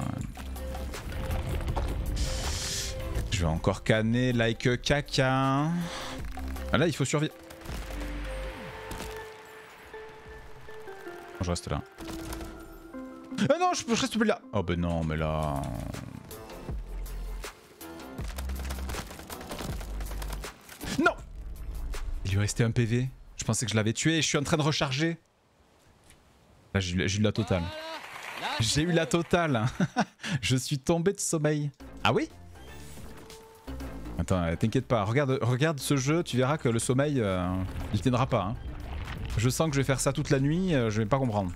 Je vais encore canner like caca. Ah là, il faut survivre. Je reste là. Ah non, je reste plus là. Oh ben non, mais là... Non! Il lui restait un PV. Je pensais que je l'avais tué et je suis en train de recharger. Là, j'ai eu la totale. J'ai eu la totale. Je suis tombé de sommeil. Ah oui? Attends, t'inquiète pas. Regarde ce jeu, tu verras que le sommeil, il tiendra pas. Hein. Je sens que je vais faire ça toute la nuit, je vais pas comprendre.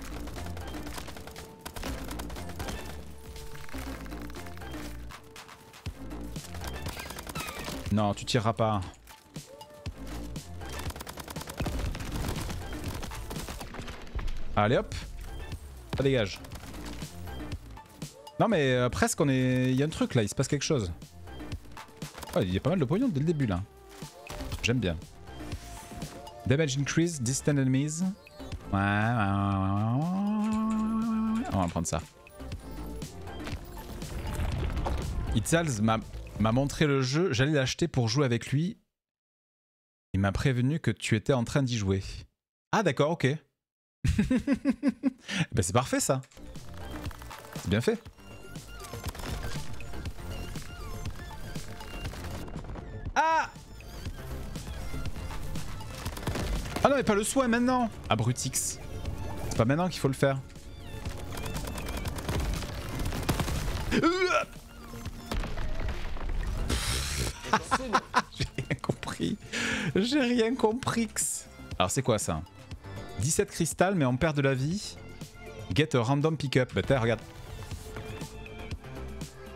Non, tu tireras pas. Allez hop. Ça dégage. Non mais presque on est... Il y a un truc là, il se passe quelque chose. Oh, il y a pas mal de pognon dès le début là. J'aime bien. Damage increase, distant enemies. Ouais. On va prendre ça. Itzals m'a montré le jeu, j'allais l'acheter pour jouer avec lui. Il m'a prévenu que tu étais en train d'y jouer. Ah d'accord, ok. Bah c'est parfait ça. C'est bien fait. Ah! Ah non mais pas le soin maintenant. Ah Brutix. C'est pas maintenant qu'il faut le faire. J'ai rien compris. J'ai rien compris. Alors c'est quoi ça? 17 cristal mais on perd de la vie. Get a random pick-up. Bah t'as regarde.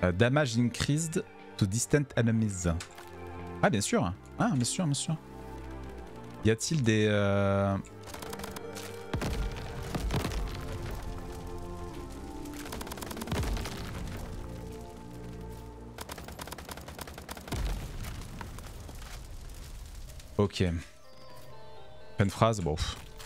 Damage increased to distant enemies. Ah bien sûr. Ah bien sûr, bien sûr. Y a-t-il des... Ok. Fin de phrase, bon.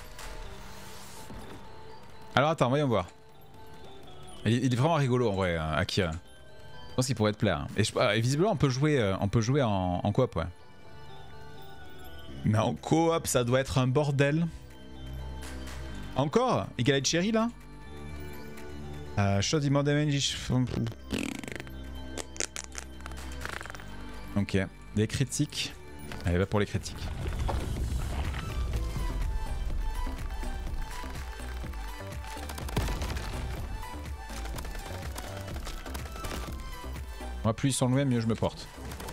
Alors attends, voyons voir. Il est vraiment rigolo en vrai, Akira. Je pense qu'il pourrait te plaire. Et visiblement on peut jouer en coop, ouais. Mais en coop ça doit être un bordel. Encore Egalite Cherry là Shot more damage. Ok. Les critiques. Allez, va pour les critiques. Moi, plus ils sont loin, mieux je me porte.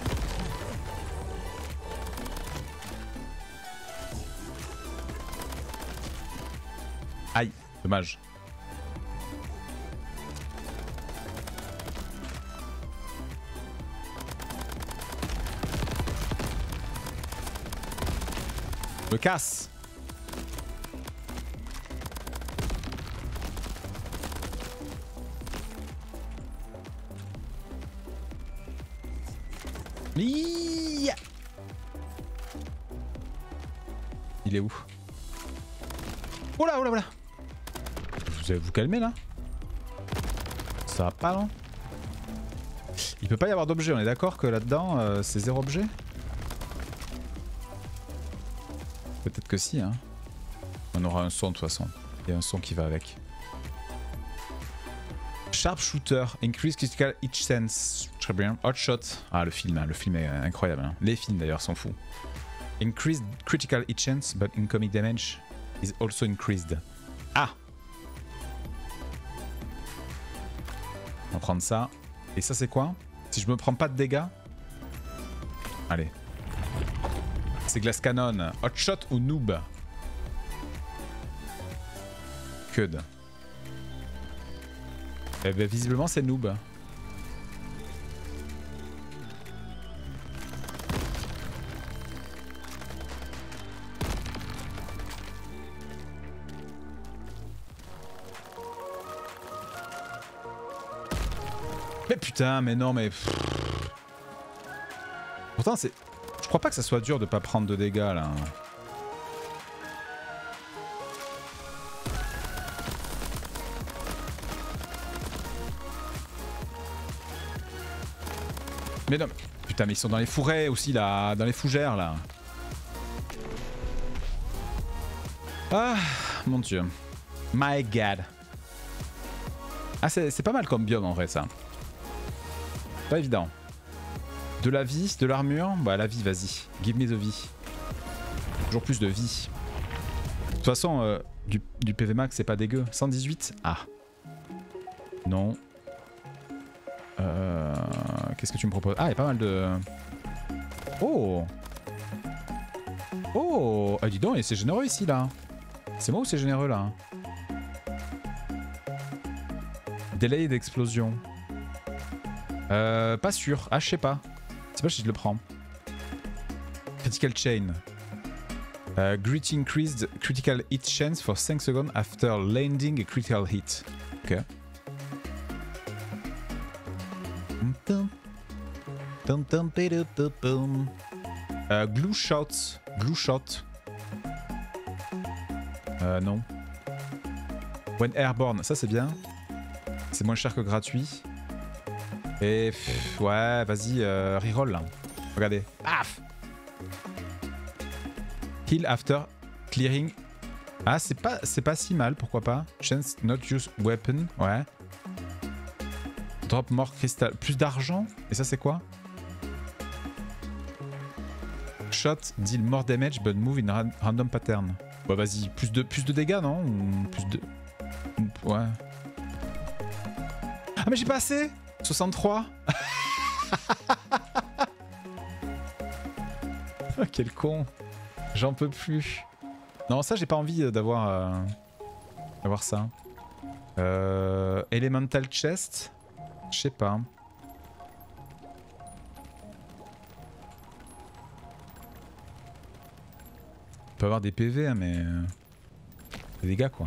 Aïe, dommage. Me casse. Il est où? Oh là, oh là, oh là. Vous allez vous calmer là? Ça va pas non? Il peut pas y avoir d'objet, on est d'accord que là-dedans c'est zéro objet? Peut-être que si hein. On aura un son de toute façon. Il y a un son qui va avec. Sharpshooter, increase critical hit sense. Très bien. Hot shot. Ah le film est incroyable. Hein. Les films d'ailleurs sont fous. Increased critical hit chance, but incoming damage is also increased. Ah. On va prendre ça. Et ça c'est quoi? Si je me prends pas de dégâts. Allez. C'est Glass Cannon. Hot shot ou noob? Que de. Eh ben visiblement c'est noob. Mais putain, mais non, mais... Pourtant c'est... Je crois pas que ça soit dur de pas prendre de dégâts là. Mais non, putain, mais ils sont dans les fourrés aussi là, dans les fougères là. Ah, mon dieu. My god. Ah, c'est pas mal comme biome en vrai ça. Pas évident. De la vie, de l'armure. Bah la vie, vas-y. Give me the vie. Toujours plus de vie. De toute façon, du PV max c'est pas dégueu. 118. Ah. Non. Qu'est-ce que tu me proposes? Ah, il y a pas mal de... Oh. Oh. Ah dis donc, c'est généreux ici là. C'est moi ou c'est généreux là? Délai d'explosion. Pas sûr. Ah, je sais pas. Je sais pas si je le prends. Critical chain. Grit increased critical hit chance for 5 seconds after landing a critical hit. Ok. Glue shot. Glue shot. Non. When airborne, ça c'est bien. C'est moins cher que gratuit. Et ouais, vas-y, reroll là. Regardez. Paf. Heal after clearing. Ah, c'est pas si mal, pourquoi pas. Chance not use weapon, ouais. Drop more crystal. Plus d'argent. Et ça c'est quoi? Shot deal more damage but move in random pattern. Bah vas-y, plus de dégâts non? Ou plus de... Ouais. Ah mais j'ai pas assez. 63. Oh, quel con. J'en peux plus. Non ça j'ai pas envie d'avoir ça. Elemental chest. Je sais pas. peut avoir des PV, hein, mais... des dégâts, quoi.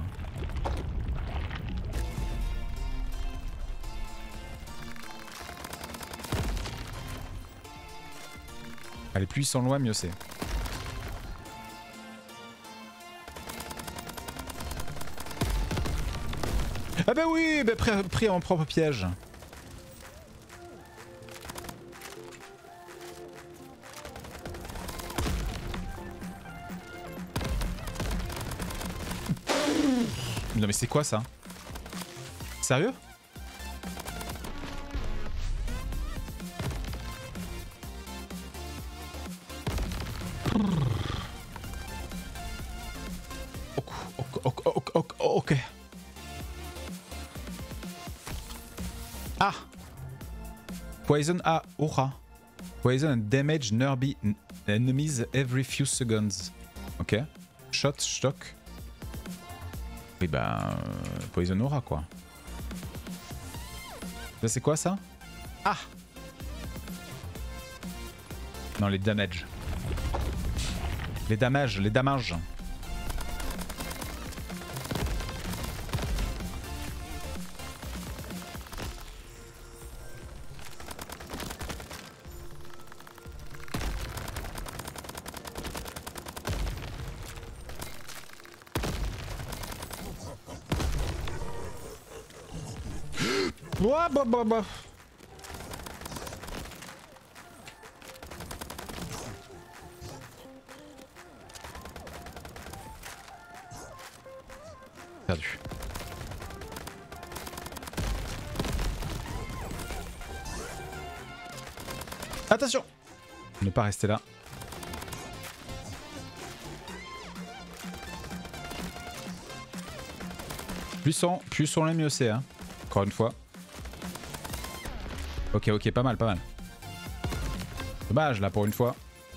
Allez, plus ils sont loin, mieux c'est. Ah bah oui, bah pris en propre piège. Non mais c'est quoi ça? Sérieux? Ok. Ah! Poison aura. Poison and damage nearby enemies every few seconds. Ok. Shot, stock. Oui bah... Poison aura quoi. Ça c'est quoi ça? Ah! Non les damage. Les damages. Bah. Perdu. Attention! Ne pas rester là. Plus on l'aime mieux c'est, hein. Encore une fois. Ok, pas mal. Dommage là pour une fois.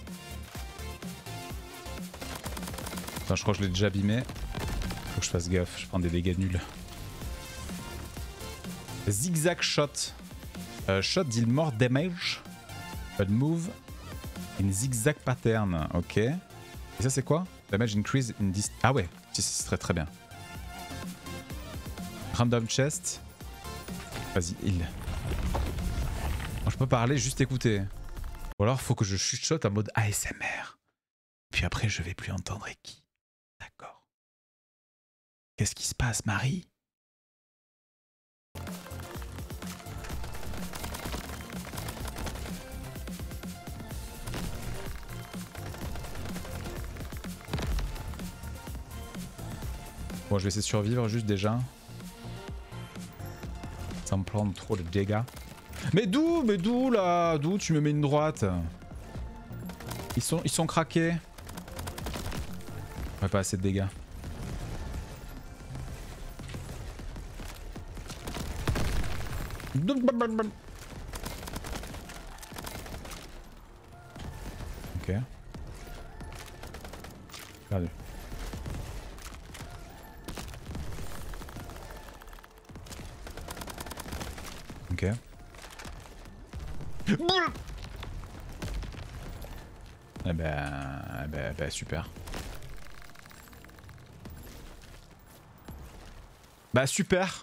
Attends, je crois que je l'ai déjà abîmé. Faut que je fasse gaffe, je prends des dégâts nuls. Zigzag shot. Shot deal more damage. But move in zigzag pattern. Ok. Et ça c'est quoi? Damage increase in this... Ah ouais, c'est très bien. Random chest. Vas-y, heal. Je peux parler, juste écouter. Ou alors faut que je chuchote en mode ASMR. Puis après je vais plus entendre qui. D'accord. Qu'est-ce qui se passe, Marie? Bon, je vais essayer de survivre juste déjà. Sans me prendre trop de dégâts. Mais d'où là? D'où tu me mets une droite? Ils sont craqués. Ouais, pas assez de dégâts. Ok. Perdu. Ok. Eh ben super. Bah super.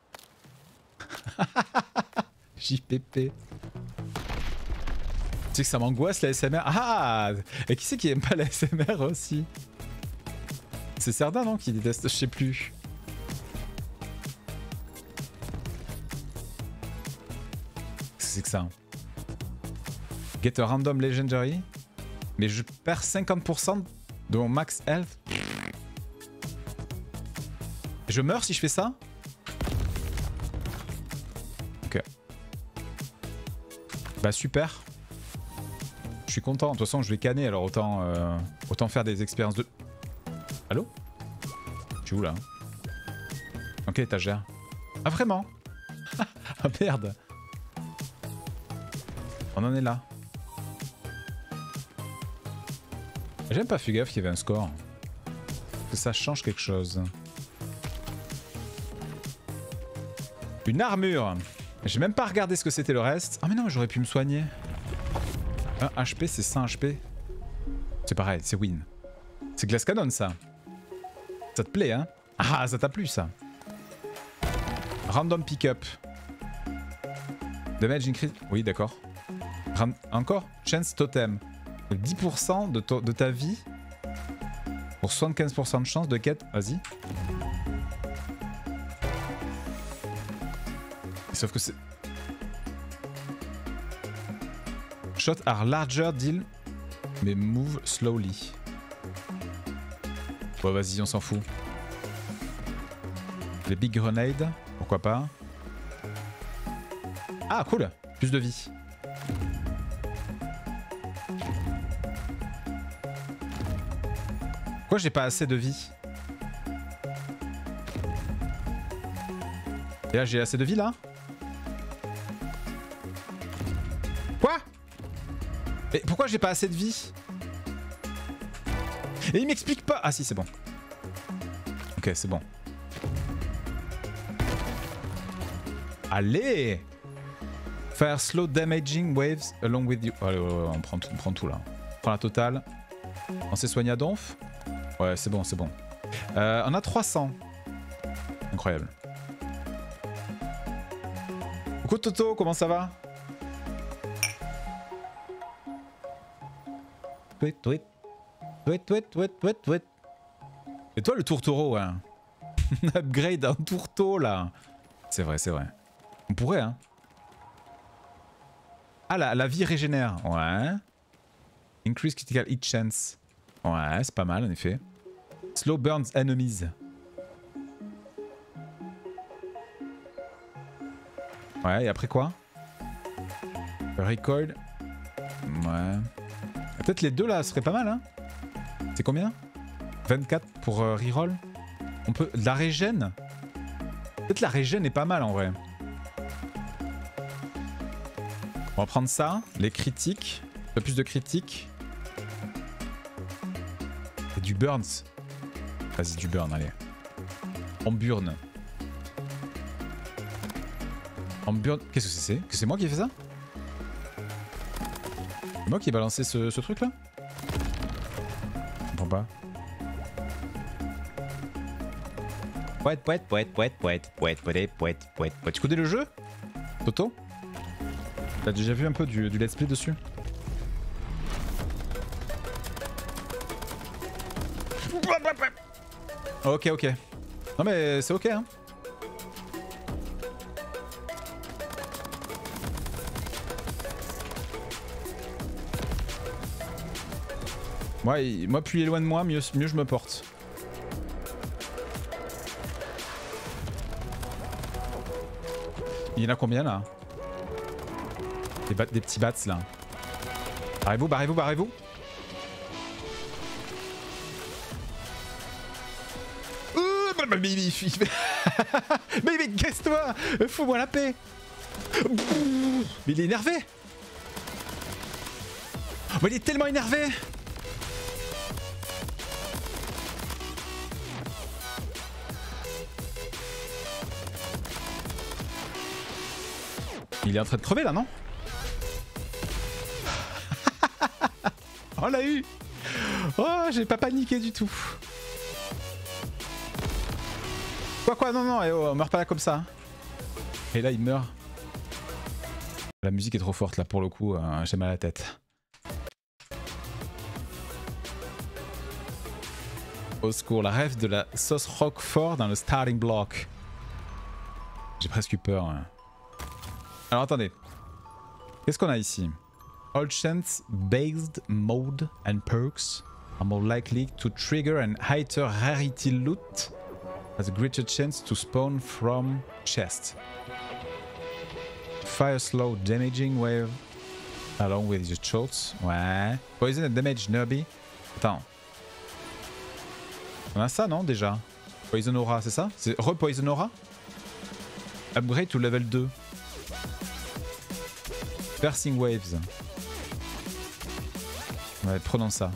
JPP. Tu sais que ça m'angoisse la SMR. Ah! Et qui c'est qui aime pas la SMR aussi? C'est Cerda non qui déteste, je sais plus. C'est que ça. Get a random legendary. Mais je perds 50% de mon max health. Je meurs si je fais ça? Ok. Bah super. Je suis content. De toute façon je vais canner alors autant faire des expériences de... Allô? Tu es où là? Dans quelle étagère? Ah vraiment? Ah merde. On en est là. J'ai même pas fait gaffe qu'il y avait un score. Que ça change quelque chose. Une armure. J'ai même pas regardé ce que c'était le reste. Ah mais non, j'aurais pu me soigner. 1 HP, c'est 100 HP. C'est pareil, c'est win. C'est Glass Cannon ça. Ça te plaît hein? Ah ça t'a plu ça. Random pick-up. Damage increase. Oui d'accord. Encore? Chance totem. 10% de ta vie. Pour 75% de chance de quête. Vas-y. Sauf que c'est... Shots are larger deal. Mais move slowly. Bon vas-y on s'en fout. Les big grenades. Pourquoi pas. Ah cool. Plus de vie. Pourquoi j'ai pas assez de vie? Et là j'ai assez de vie là? Quoi? Et pourquoi j'ai pas assez de vie? Et il m'explique pas. Ah si c'est bon. Ok c'est bon. Allez! Fire slow damaging waves along with you. Allez, on prend tout là. On prend la totale. On s'est soigné à donf. Ouais c'est bon c'est bon. On a 300. Incroyable. Coucou Toto, comment ça va? Tweet, tweet. Tweet, tweet, tweet, tweet, tweet. Et toi le tourtereau hein? Upgrade un tourteau là. C'est vrai, c'est vrai. On pourrait hein. Ah la vie régénère. Ouais. Increase critical hit chance. Ouais c'est pas mal en effet. Slow burns enemies. Ouais et après quoi? Recoil. Ouais. Peut-être les deux là seraient pas mal hein. C'est combien? 24 pour reroll. On peut... La régène. Peut-être la régène est pas mal en vrai. On va prendre ça. Les critiques. Un peu plus de critiques. Et du burns. Vas-y du burn allez. On burn. On burn. Qu'est-ce que c'est? Que c'est moi qui ai fait ça? C'est moi qui ai balancé ce truc là? Je comprends pas. Tu connais le jeu? Toto? T'as déjà vu un peu du let's play dessus? Ok ok. Non mais c'est ok hein. Moi plus il est loin de moi, mieux je me porte. Il y en a combien là? Des petits bats là. Barrez-vous, barrez-vous, barrez-vous. Mais casse-toi! Fous-moi la paix! Mais il est énervé! Mais il est tellement énervé! Il est en train de crever là, non? On l'a eu! Oh, j'ai pas paniqué du tout. Quoi, non, non, on meurt pas là comme ça. Et là, il meurt. La musique est trop forte là pour le coup, j'ai mal à la tête. Au secours, la rêve de la sauce Roquefort dans le starting block. J'ai presque eu peur. Hein. Alors attendez. Qu'est-ce qu'on a ici? All chance based mode and perks are more likely to trigger an higher rarity loot. Has a greater chance to spawn from chest. Fire slow damaging wave along with your shots. Ouais. Poison and damage nerby. Attends. On a ça non déjà? Poison aura, c'est ça? C'est re-poison aura? Upgrade to level 2. Piercing waves. Ouais, prenons ça.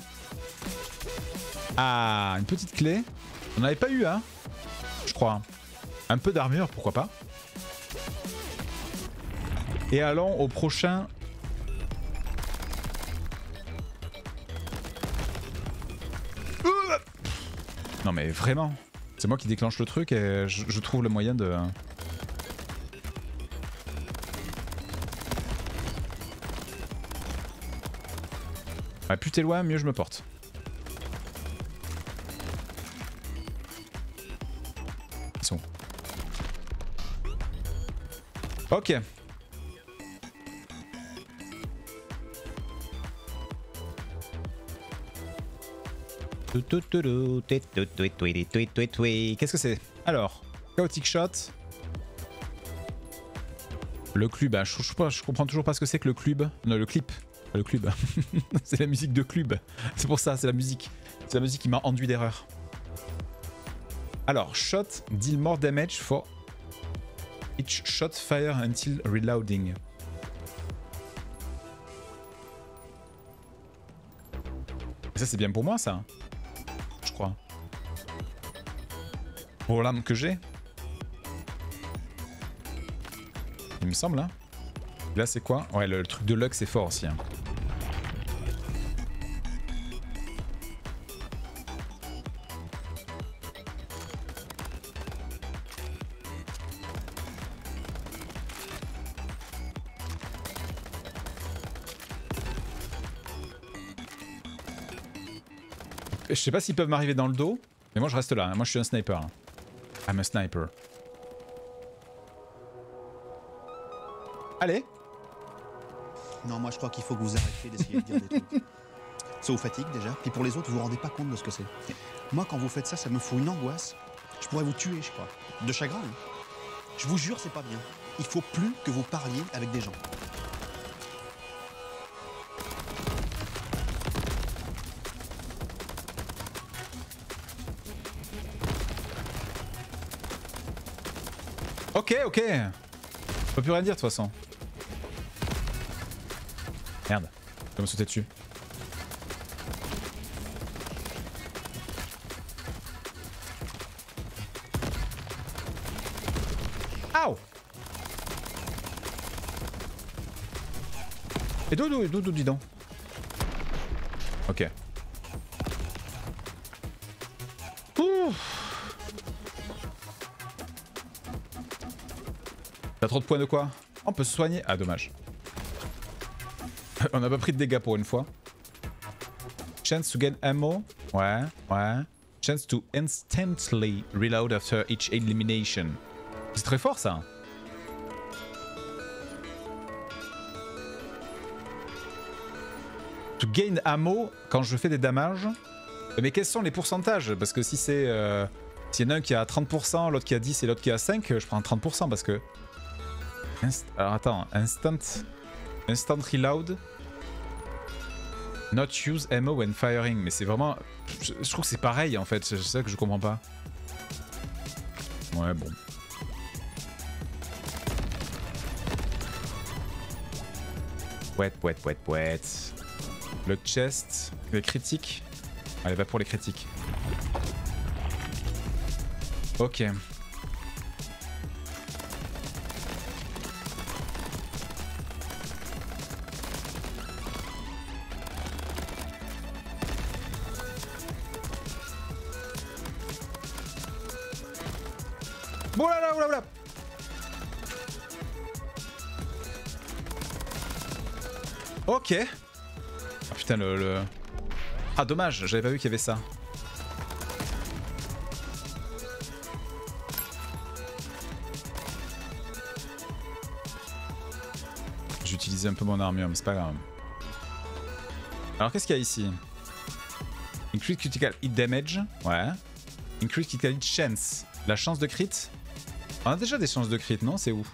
Ah, une petite clé. On n'avait pas eu, hein? Je crois. Un peu d'armure, pourquoi pas. Et allons au prochain. Non mais vraiment. C'est moi qui déclenche le truc et je trouve le moyen de... Ouais, plus t'es loin, mieux je me porte. Ils sont... Ok. Qu'est-ce que c'est? Alors, Chaotic Shot. Le club, hein, je comprends toujours pas ce que c'est que le club. Non, le clip. Pas le club. C'est la musique de club. C'est pour ça, c'est la musique. C'est la musique qui m'a enduit d'erreur. Alors, shot deal more damage for each shot fire until reloading. Ça, c'est bien pour moi, ça. Je crois. Pour l'arme que j'ai. Il me semble, hein. Là, c'est quoi? Ouais, le truc de luck, c'est fort aussi, hein. Je sais pas s'ils peuvent m'arriver dans le dos, mais moi je reste là, hein. Moi je suis un sniper. Hein. I'm a sniper. Allez.
Non, moi je crois qu'il faut que vous arrêtiez d'essayer de dire des trucs. Ça vous fatigue déjà, puis pour les autres, vous vous rendez pas compte de ce que c'est. Moi quand vous faites ça, ça me fout une angoisse. Je pourrais vous tuer, je crois. De chagrin. Hein. Je vous jure, c'est pas bien. Il faut plus que vous parliez avec des gens.
Ok, ok. Je peux plus rien dire de toute façon. Merde, je vais me sauter dessus. Aouh. Et d'où, dis donc. Ok. Ouf. T'as trop de points de quoi? On peut se soigner. Ah, dommage. On n'a pas pris de dégâts pour une fois. Chance to gain ammo. Ouais, ouais. Chance to instantly reload after each elimination. C'est très fort ça. To gain ammo quand je fais des damages. Mais quels sont les pourcentages? Parce que si c'est... s'il y en a un qui a 30%, l'autre qui a 10 et l'autre qui a 5, je prends 30% parce que... Alors attends, instant reload. Not use ammo when firing. Mais c'est vraiment... Je trouve que c'est pareil en fait, c'est ça que je comprends pas. Ouais, bon. Pouet. Le chest, les critiques. Allez, va pour les critiques. Ok. Oulala. Ok. Ah putain le... Ah dommage, j'avais pas vu qu'il y avait ça. J'ai utilisé un peu mon armure, mais c'est pas grave. Alors qu'est-ce qu'il y a ici? Increase critical hit damage. Ouais. Increase critical hit chance. La chance de crit. On a déjà des chances de crit, non? C'est où?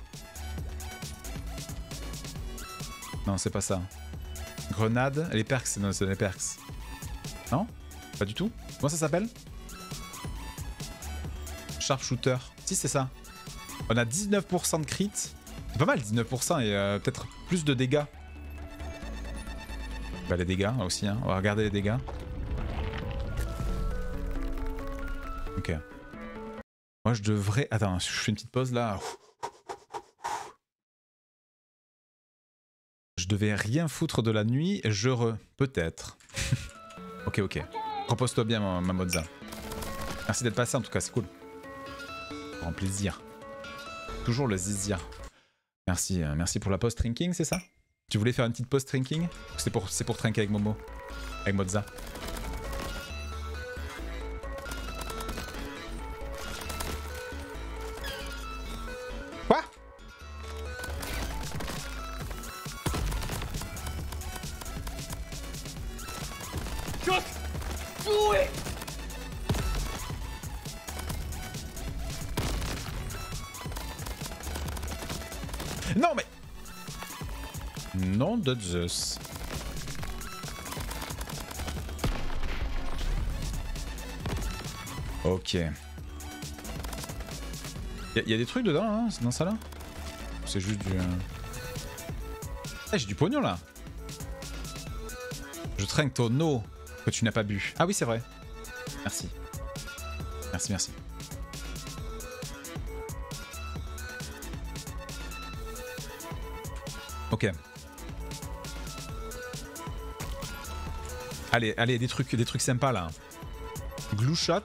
Non, c'est pas ça. Grenade. Les perks, non, c'est les perks. Non? Pas du tout? Comment ça s'appelle? Sharpshooter. Si, c'est ça. On a 19% de crit. C'est pas mal, 19% et peut-être plus de dégâts. Bah, les dégâts aussi, hein. On va regarder les dégâts. Ok. Moi, je devrais... Attends, je fais une petite pause là. Je devais rien foutre de la nuit, peut-être. Ok. Repose-toi bien, ma Mozza. Merci d'être passé en tout cas, c'est cool. Grand plaisir. Toujours le zizir. Merci, merci pour la post drinking, c'est ça? Tu voulais faire une petite post drinking? C'est pour trinquer avec Momo, avec Mozza. Quoi? Non mais... Nom de Zeus. Ok. Y a des trucs dedans, hein, dans ça là? C'est juste du... Ah, j'ai du pognon là. Je trinque ton eau que tu n'as pas bu. Ah oui, c'est vrai. Merci. Merci, merci. Ok. Allez, allez, des trucs sympas là. Glue shot.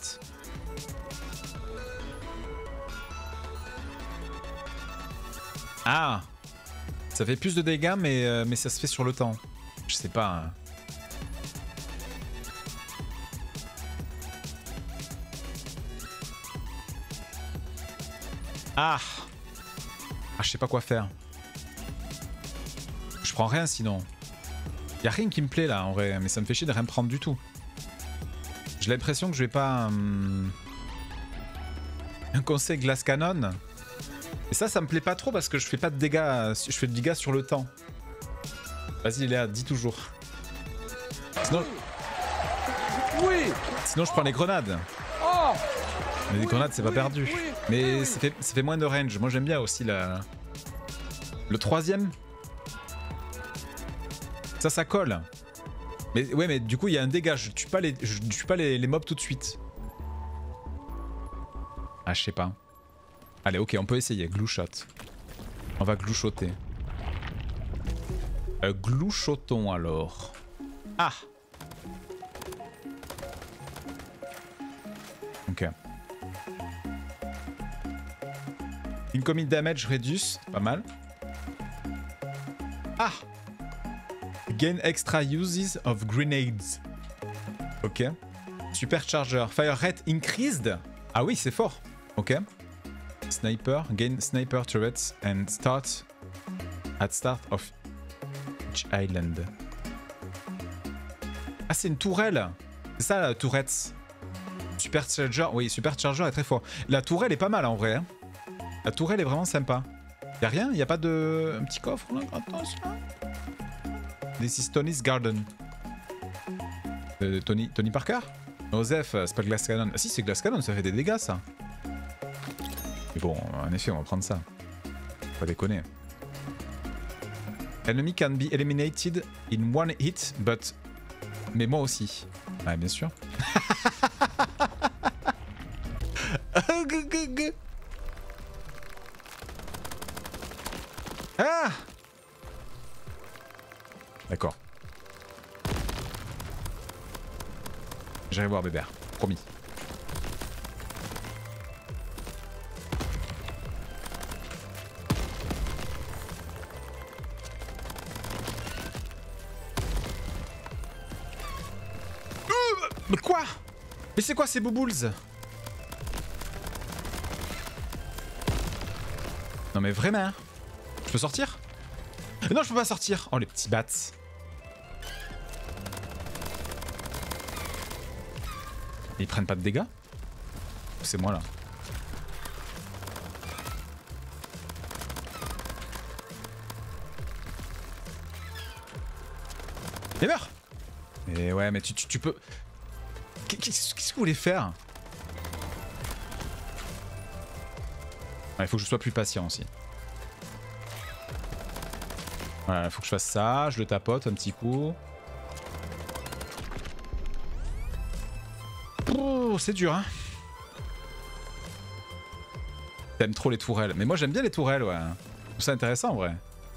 Ah, ça fait plus de dégâts, mais ça se fait sur le temps. Je sais pas. Hein. Ah, je sais pas quoi faire. Je prends rien sinon. Y a rien qui me plaît là en vrai, mais ça me fait chier de rien prendre du tout. J'ai l'impression que je vais pas... Un conseil glace canon. Et ça me plaît pas trop parce que je fais pas de dégâts, je fais de dégâts sur le temps. Vas-y Léa, dis toujours. Sinon... Oui. Sinon je prends les grenades. Oh. Les grenades c'est pas perdu. Mais ça fait moins de range. Moi j'aime bien aussi la... Le troisième. Ça colle. Mais ouais, mais du coup il y a un dégât. Je tue pas les mobs tout de suite. Ah, je sais pas. Allez, ok, on peut essayer. Glue shot. On va glouchoter. Glouchotons alors. Ah. Ok. Incoming damage reduce. Pas mal. Ah. Gain extra uses of grenades. Ok. Supercharger. Fire rate increased. Ah oui, c'est fort. Ok. Sniper. Gain sniper turrets and start at start of each island. Ah, c'est une tourelle. C'est ça la tourette. Supercharger. Oui, Supercharger est très fort. La tourelle est pas mal en vrai. Hein. La tourelle est vraiment sympa. Y'a rien? Y'a pas de... Un petit coffre là? Attention. This is Tony's Garden. Tony Parker? Osef, c'est pas Glass Cannon. Ah si, c'est Glass Cannon, ça fait des dégâts ça. Mais bon, en effet, on va prendre ça. Pas déconner. Enemy can be eliminated in one hit, but... Mais moi aussi. Ouais, bien sûr. Ah! D'accord. J'irai voir Bébert, promis. Mais quoi? Mais c'est quoi ces bouboules? Non mais vraiment? Je peux sortir? Non, je peux pas sortir. Oh les petits bats. Ils prennent pas de dégâts? C'est moi là. Et meurs! Et ouais, mais tu peux... Qu'est-ce que vous voulez faire? Il faut que je sois plus patient aussi. Voilà, il faut que je fasse ça, je le tapote un petit coup. Oh, c'est dur, hein. T'aimes trop les tourelles. Mais moi j'aime bien les tourelles, ouais. Je trouve ça intéressant en vrai.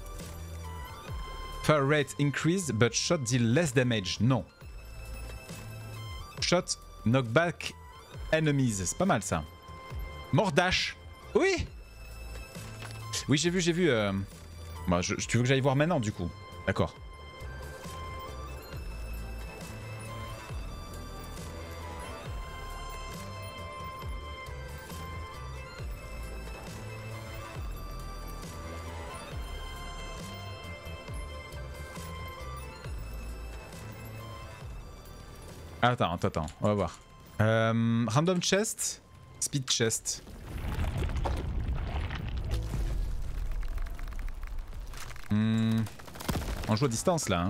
Fire rate increased, but shot deal less damage. Non. Shot knockback Enemies, c'est pas mal ça. Mordache. Oui. Oui, j'ai vu. Bah, tu veux que j'aille voir maintenant du coup? D'accord. Attends, on va voir. Random chest, speed chest. On joue à distance là. Hein.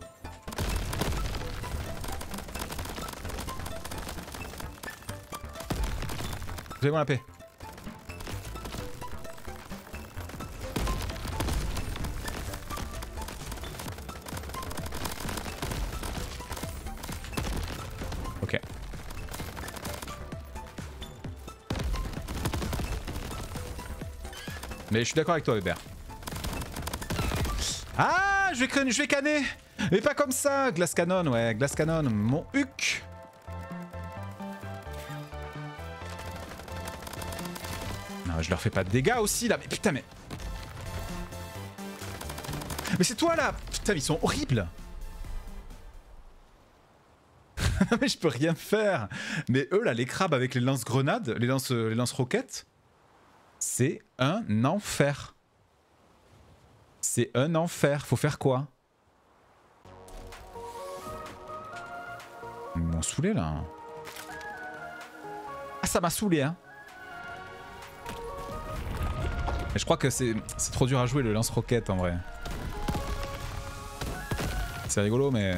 Fais-moi la paix. Ok. Mais je suis d'accord avec toi, Weber. Ah, je vais canner. Mais pas comme ça. Glass Cannon, ouais, Glass Cannon. Mon huc. Non, je leur fais pas de dégâts aussi, là. Mais putain, mais... Mais c'est toi, là. Putain, ils sont horribles. Mais je peux rien faire. Mais eux, là, les crabes avec les lance-grenades, les lance-roquettes, c'est un enfer. C'est un enfer. Faut faire quoi? Ils m'ont saoulé là. Ah, ça m'a saoulé, hein. Mais je crois que c'est trop dur à jouer le lance-roquette en vrai. C'est rigolo, mais.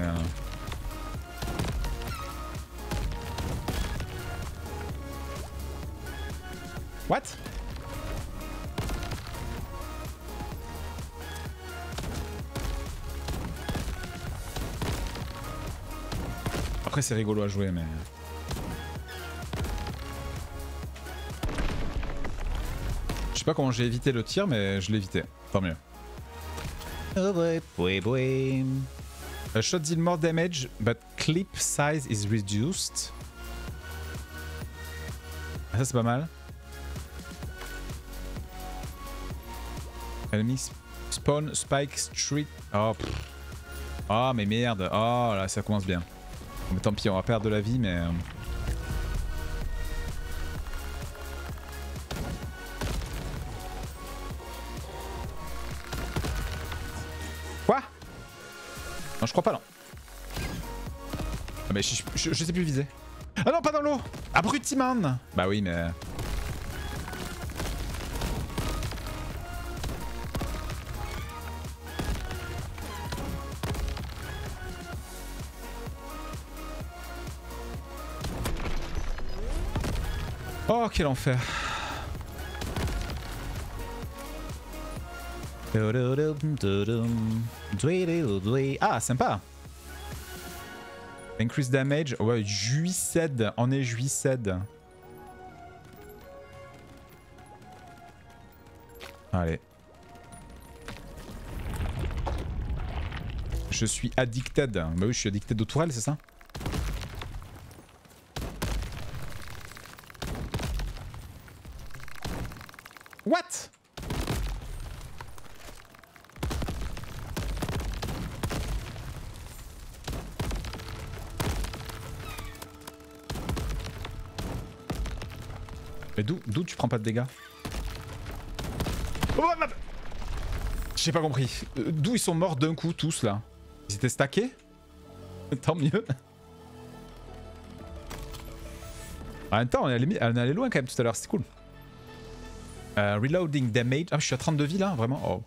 What? Après c'est rigolo à jouer mais... Je sais pas comment j'ai évité le tir mais je l'ai évité. Tant mieux. Oh boy, boy, boy. A shot deal more damage but clip size is reduced. Ça c'est pas mal. Enemy spawn spike street. Oh, oh mais merde. Oh là ça commence bien. Mais tant pis, on va perdre de la vie, mais... Quoi? Non, je crois pas, non. Ah, mais je sais plus viser. Ah non, pas dans l'eau! Abruti-man! Bah oui, mais... Oh, quel enfer. Ah, sympa. Increase damage. Ouais, Juiced. On est Juiced. Allez. Je suis addicted. Bah oui, je suis addicted aux tourelles, c'est ça? What? Mais d'où tu prends pas de dégâts? Oh, j'ai pas compris. D'où ils sont morts d'un coup tous là? Ils étaient stackés? Tant mieux. En même temps, on est allé loin quand même tout à l'heure, c'est cool. Reloading damage. Ah, je suis à 32 vies là, vraiment. Oh.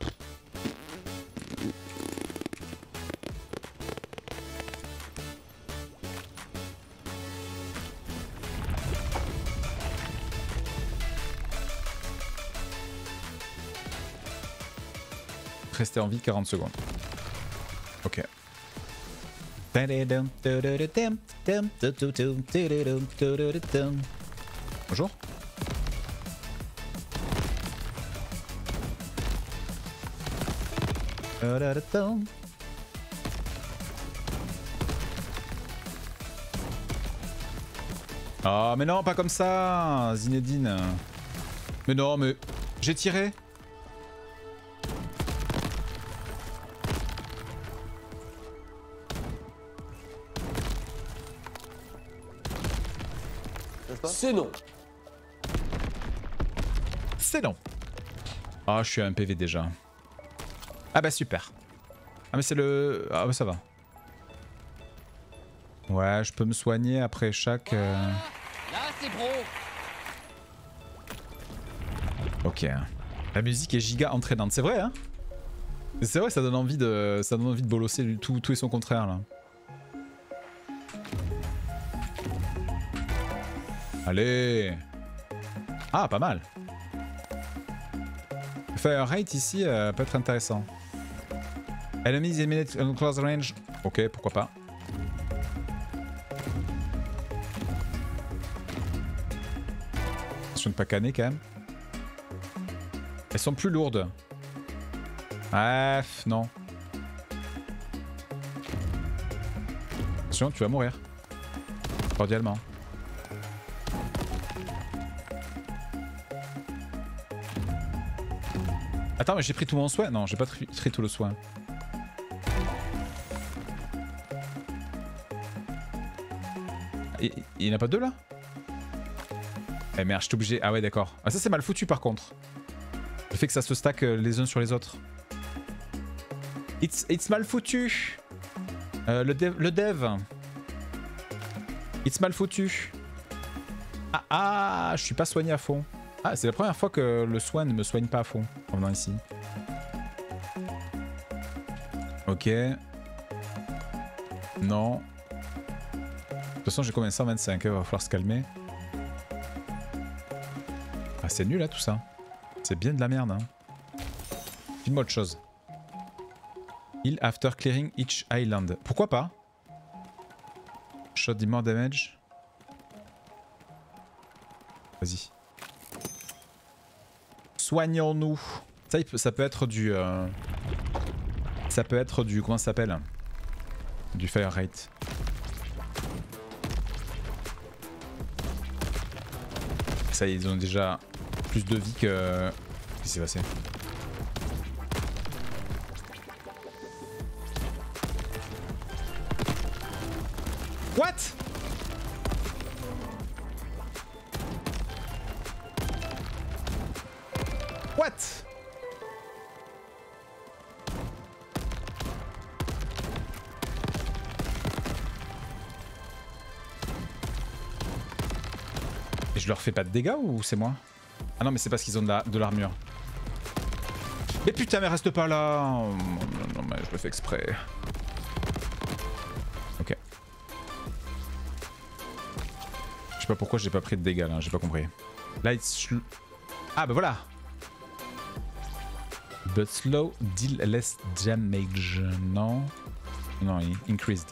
Rester en vie 40 secondes. Ok. Bonjour. Oh mais non, pas comme ça, Zinedine. Mais non, mais j'ai tiré.
C'est non.
C'est non. Ah, je suis à un PV déjà. Ah bah super. Ah mais c'est le... Ah bah ça va. Ouais, je peux me soigner après chaque...
Là, c'est pro.
Ok. La musique est giga entraînante, c'est vrai hein. C'est vrai, ça donne envie de bolosser tout et son contraire là. Allez. Ah, pas mal. Fire rate ici peut être intéressant. Enemies eliminated in close range. Ok, pourquoi pas. Attention de pas canner quand même. Elles sont plus lourdes. Bref, non. Attention, tu vas mourir. Cordialement. Attends, mais j'ai pris tout mon soin? Non, j'ai pas pris tout le soin. Il n'y en a pas deux là? Eh merde, je suis obligé. Ah ouais, d'accord. Ah, ça c'est mal foutu par contre. Le fait que ça se stack les uns sur les autres. It's mal foutu. Le dev. It's mal foutu. Ah, je suis pas soigné à fond. Ah, c'est la première fois que le soin ne me soigne pas à fond en venant ici. Ok. Non. De toute façon, j'ai combien? 125, il va falloir se calmer. Ah, c'est nul là tout ça. C'est bien de la merde. Hein. File-moi autre chose. Heal after clearing each island. Pourquoi pas? Shot the more damage. Vas-y. Soignons-nous. Ça peut être du... Ça peut être du... Comment ça s'appelle? Du fire rate. Ça, ils ont déjà plus de vie que... Qu'est-ce qui s'est passé? What? What? Et je leur fais pas de dégâts ou c'est moi? Ah non mais c'est parce qu'ils ont de l'armure. Mais putain mais reste pas là. Oh, non mais je le fais exprès. Ok. Je sais pas pourquoi j'ai pas pris de dégâts là, j'ai pas compris. Là ah bah voilà. But slow deal less damage. Non. Non, increased.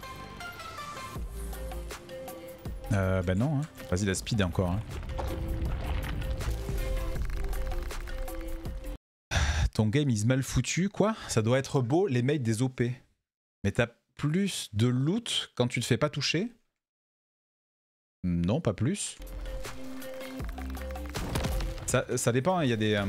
Bah non, hein. Vas-y la speed encore. Hein. Ton game is mal foutu, quoi? Ça doit être beau les mates des OP. Mais t'as plus de loot quand tu te fais pas toucher? Non, pas plus. Ça dépend, il y a des...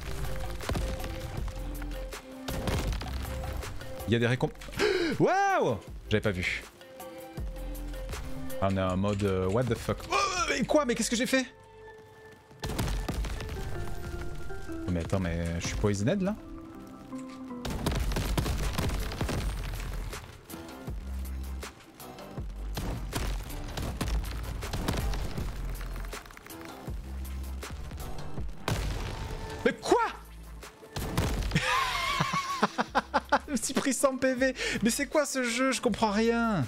Il y a des récompenses... Waouh! J'avais pas vu. Ah, on est en mode... what the fuck? Oh, mais quoi? Mais qu'est-ce que j'ai fait? Oh, mais attends, mais je suis poisoned là? Mais quoi? Je me suis pris 100 PV. Mais c'est quoi ce jeu? Je comprends rien.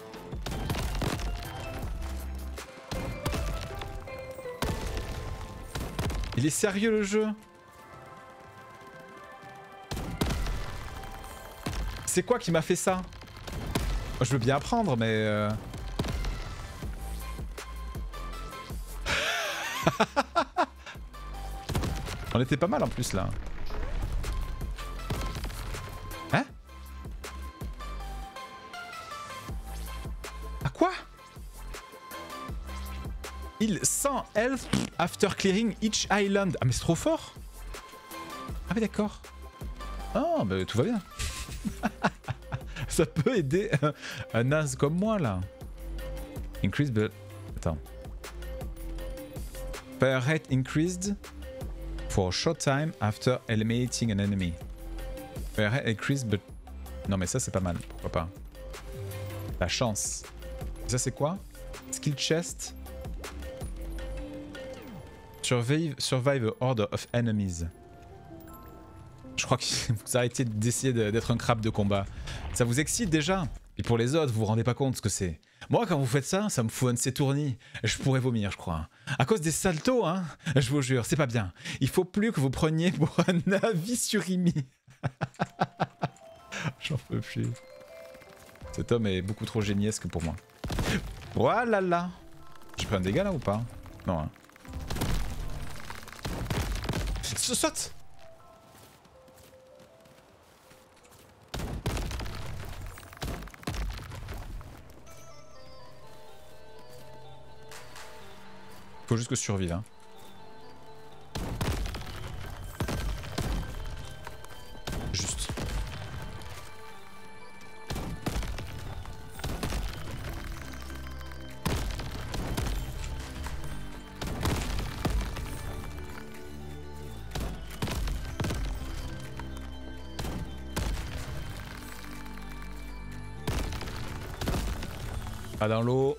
Il est sérieux le jeu? C'est quoi qui m'a fait ça? Moi, je veux bien apprendre mais... On était pas mal en plus là. Hein? À quoi? Heal 100 health after clearing each island. Ah mais c'est trop fort. Ah mais d'accord. Ah bah tout va bien. Ça peut aider un naze comme moi là. Increase but... Attends. Fire rate increased for a short time after eliminating an enemy. Fire rate increased but... Non mais ça c'est pas mal, pourquoi pas. La chance. Ça c'est quoi? Skill chest. Survive a order of enemies. Je crois que vous arrêtez d'essayer d'être un crabe de combat. Ça vous excite déjà? Et pour les autres, vous vous rendez pas compte ce que c'est. Moi, quand vous faites ça, ça me fout un de ces tournis. Je pourrais vomir, je crois. À cause des saltos, hein. Je vous jure, c'est pas bien. Il faut plus que vous preniez pour un avis sur Imi. J'en peux plus. Cet homme est beaucoup trop géniesque pour moi. Voilà là. J'ai pris un dégât là ou pas? Non. Hein. Saute! Faut juste que je survive. Hein. Juste. Pas dans l'eau.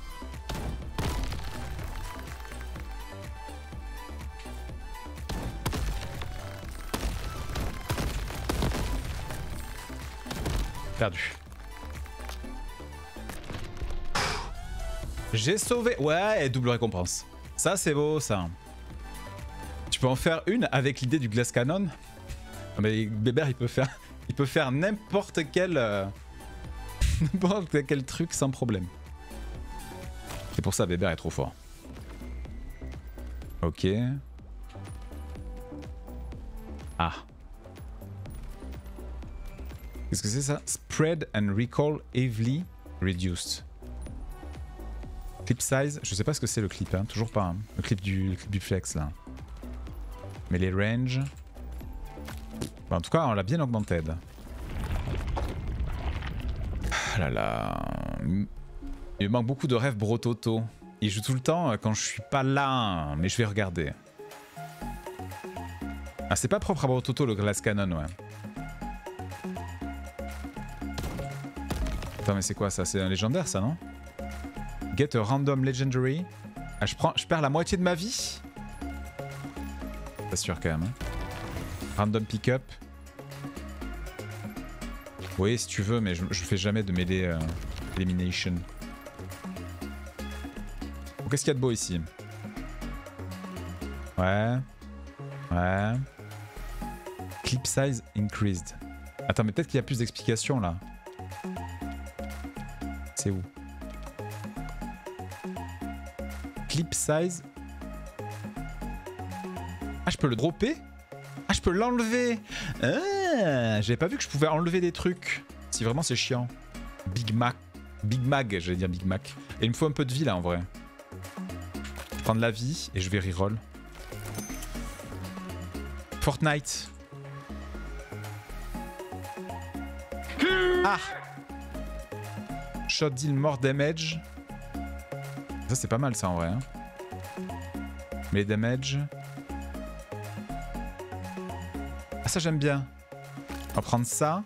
Perdu. J'ai sauvé. Ouais, double récompense. Ça, c'est beau, ça. Tu peux en faire une avec l'idée du glass cannon. Mais Bébert, il peut faire n'importe quel... n'importe quel truc sans problème. C'est pour ça, Bébert est trop fort. Ok. Ah. Qu'est-ce que c'est ça? Spread and recall heavily reduced. Clip size, je sais pas ce que c'est le clip, hein. Toujours pas. Hein. Le clip du flex là. Mais les ranges. Bah, en tout cas, on l'a bien augmenté. Ah là là. Il me manque beaucoup de rêves Brototo. Il joue tout le temps quand je suis pas là, mais je vais regarder. Ah, c'est pas propre à Brototo le glass cannon, ouais. Attends, mais c'est quoi ça? C'est un légendaire ça, non? Get a random legendary. Ah, je perds la moitié de ma vie? Pas sûr quand même. Hein. Random pick-up. Oui, si tu veux, mais je fais jamais de mêlée elimination. Bon, qu'est-ce qu'il y a de beau ici? Ouais. Ouais. Clip size increased. Attends, mais peut-être qu'il y a plus d'explications là. C'est où? Clip size. Ah, je peux le dropper? Ah, je peux l'enlever. Ah, j'avais pas vu que je pouvais enlever des trucs. Si vraiment c'est chiant. Big Mag, j'allais dire Big Mac. Et il me faut un peu de vie là en vrai. Je vais prendre la vie et je vais reroll. Fortnite. Ah! Shot deal more damage. Ça c'est pas mal ça en vrai. Hein. Mais les damage. Ah ça j'aime bien. On va prendre ça.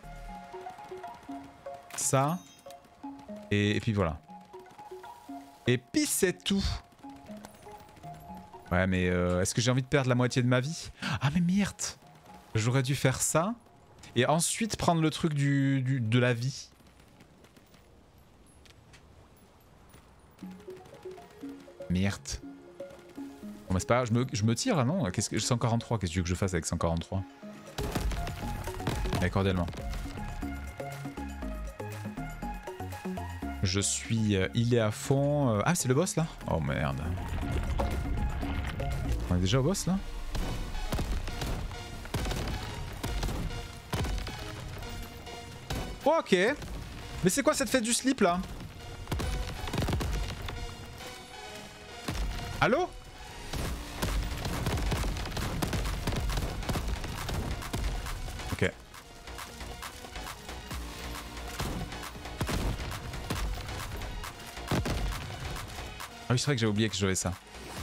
Ça. Et puis voilà. Et puis c'est tout. Ouais mais est-ce que j'ai envie de perdre la moitié de ma vie? Ah mais merde. J'aurais dû faire ça. Et ensuite prendre le truc de la vie. Merde. Bon, mais c'est pas grave, je me tire là, non? Qu'est-ce que 143, qu'est-ce que tu veux que je fasse avec 143? Allez, cordialement. Je suis healé à fond. Ah, c'est le boss là? Oh merde. On est déjà au boss là? Oh, ok. Mais c'est quoi cette fête du slip là? Allô? Ok. Ah oui, c'est vrai que j'ai oublié que j'avais ça.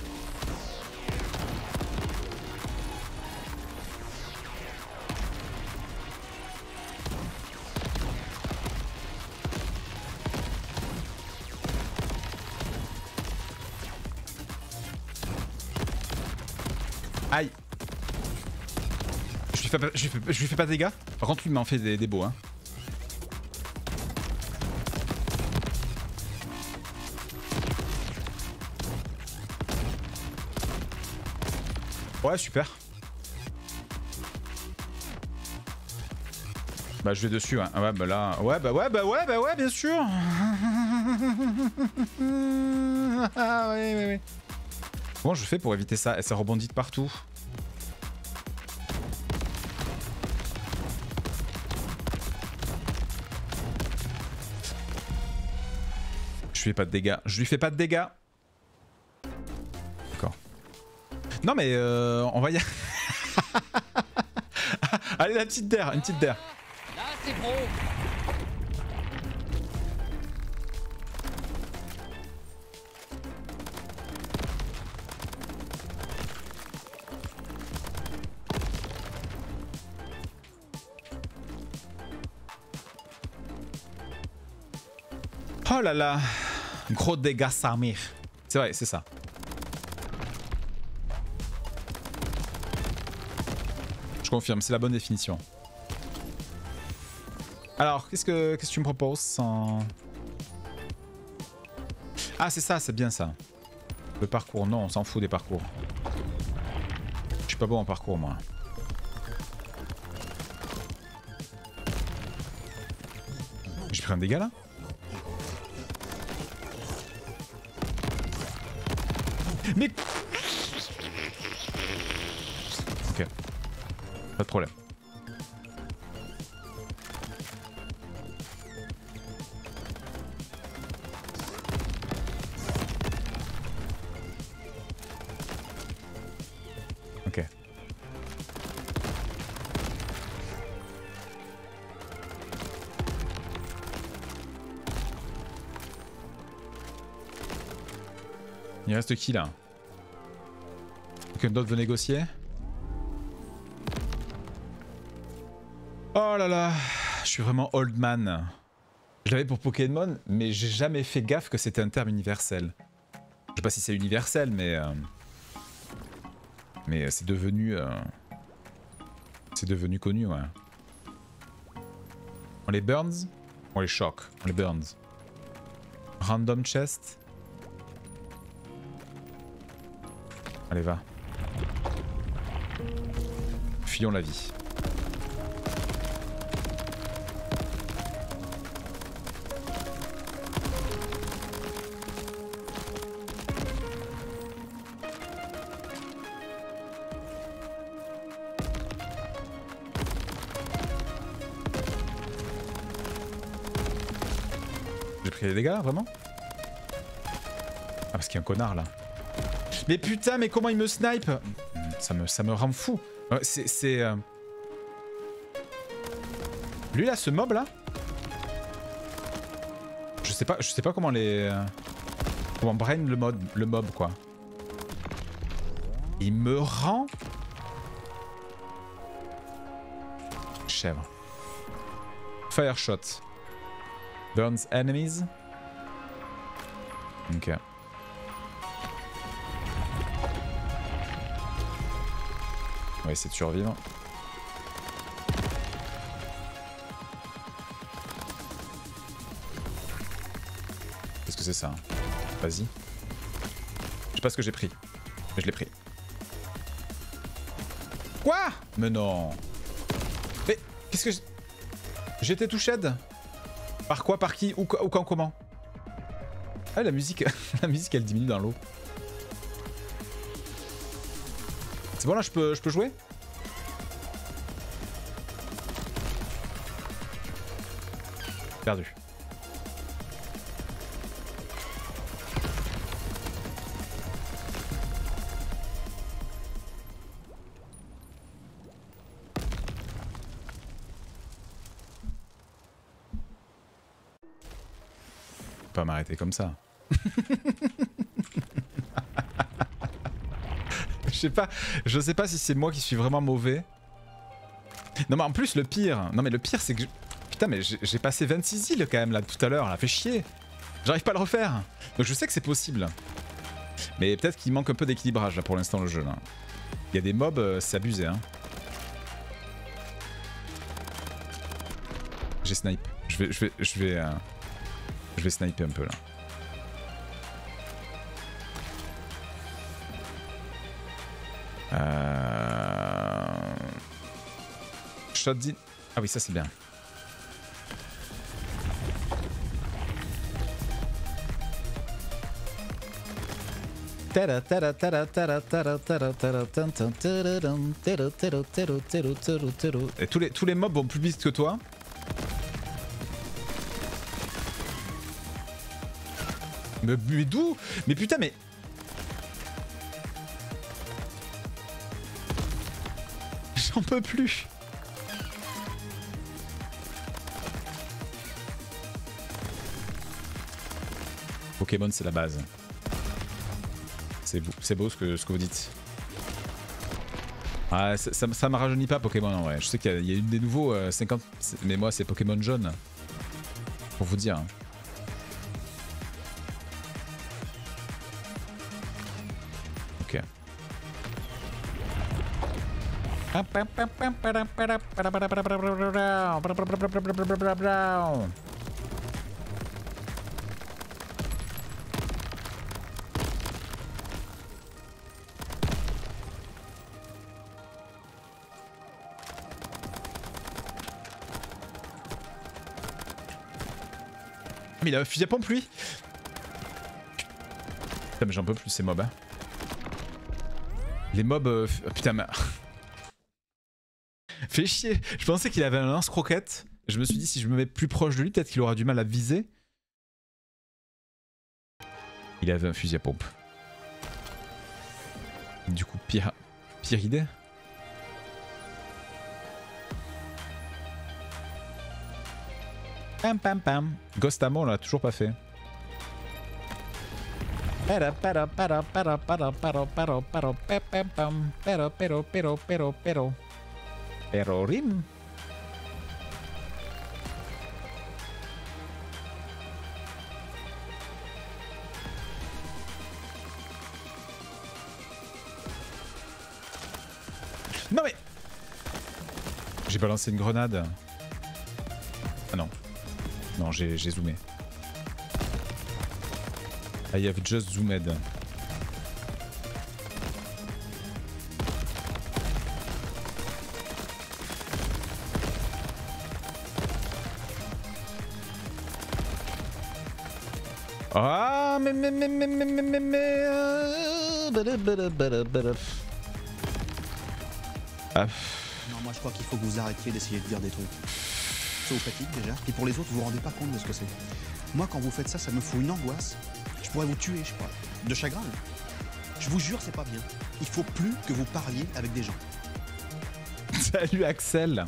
Aïe. Je lui fais pas de dégâts. Par contre, lui m'en fait des beaux, hein. Ouais, super. Bah, je vais dessus, hein. Ah ouais, bah là... Ouais, bien sûr. Ah, ouais. Comment je fais pour éviter ça? Et ça rebondit de partout. Je lui fais pas de dégâts. Je lui fais pas de dégâts. D'accord. Non mais on va y... Allez, la petite terre, une petite terre.
Là, c'est pro.
Oh là là. Gros dégâts, Samir. C'est vrai, c'est ça. Je confirme, c'est la bonne définition. Alors, qu'est-ce que tu me proposes sans... Ah, c'est ça, c'est bien ça. Le parcours, non, on s'en fout des parcours. Je suis pas bon en parcours, moi. J'ai pris un dégât, là? Mais... Ok. Pas de problème. Ok. Il reste qui là? Quelqu'un d'autre veut négocier? Oh là là, je suis vraiment old man. Je l'avais pour Pokémon, mais j'ai jamais fait gaffe que c'était un terme universel. Je sais pas si c'est universel, mais c'est devenu connu, ouais. On les burns? On les choque, on les burns. Random chest. Allez, va. Fuyons la vie. J'ai pris des dégâts là, vraiment? Ah, parce qu'il y a un connard là. Mais putain, mais comment il me snipe? Ça me rend fou. C'est... Lui là, ce mob là? Je sais pas comment les... Comment brain le mob quoi. Il me rend... Chèvre. Fire shot. Burns enemies. Ok. On va essayer de survivre. Qu'est-ce que c'est ça? Vas-y. Je sais pas ce que j'ai pris. Mais je l'ai pris. Quoi? Mais non. Mais qu'est-ce que... J'ai été touché? Par quoi? Par qui? Où quand? Comment? Ah, la musique... la musique elle diminue dans l'eau. C'est bon là, je peux jouer? Perdu. pas m'arrêter comme ça. Je sais pas si c'est moi qui suis vraiment mauvais. Non mais en plus le pire, c'est que putain mais j'ai passé 26 îles quand même là tout à l'heure, là fait chier. J'arrive pas à le refaire. Donc je sais que c'est possible. Mais peut-être qu'il manque un peu d'équilibrage là pour l'instant le jeu là. Il y a des mobs, c'est abusé hein. J'ai snipe. Je vais sniper un peu là. Shot dit. Ah oui, ça c'est bien. Et tous les mobs vont plus vite que toi. Mais d'où? Mais putain, mais... J'en peux plus. Pokémon, c'est la base. C'est beau ce que vous dites. Ah, ça me rajeunit pas Pokémon en vrai. Je sais qu'il y a une des nouveaux 50... Mais moi, c'est Pokémon jaune. Pour vous dire. Ok. Mais il a un fusil à pompe lui. Putain mais j'en peux plus ces mobs hein. Les mobs... Oh, putain mais... Fait chier. Je pensais qu'il avait un lance-croquette. Je me suis dit si je me mets plus proche de lui peut-être qu'il aura du mal à viser. Il avait un fusil à pompe. Du coup pire idée. Pam pam pam. Ghost Ammo on l'a toujours pas fait. Perorim. Non mais... J'ai balancé une grenade. Ah non. Non, j'ai zoomé. I have just zoomed. Ah, mais... Ah.
Non, moi je crois qu'il faut que vous arrêtiez d'essayer de dire des trucs. Ça vous fatigue déjà, et pour les autres, vous vous rendez pas compte de ce que c'est. Moi, quand vous faites ça, ça me fout une angoisse. Je pourrais vous tuer, je crois. De chagrin. Je vous jure, c'est pas bien. Il faut plus que vous parliez avec des gens.
Salut Axel.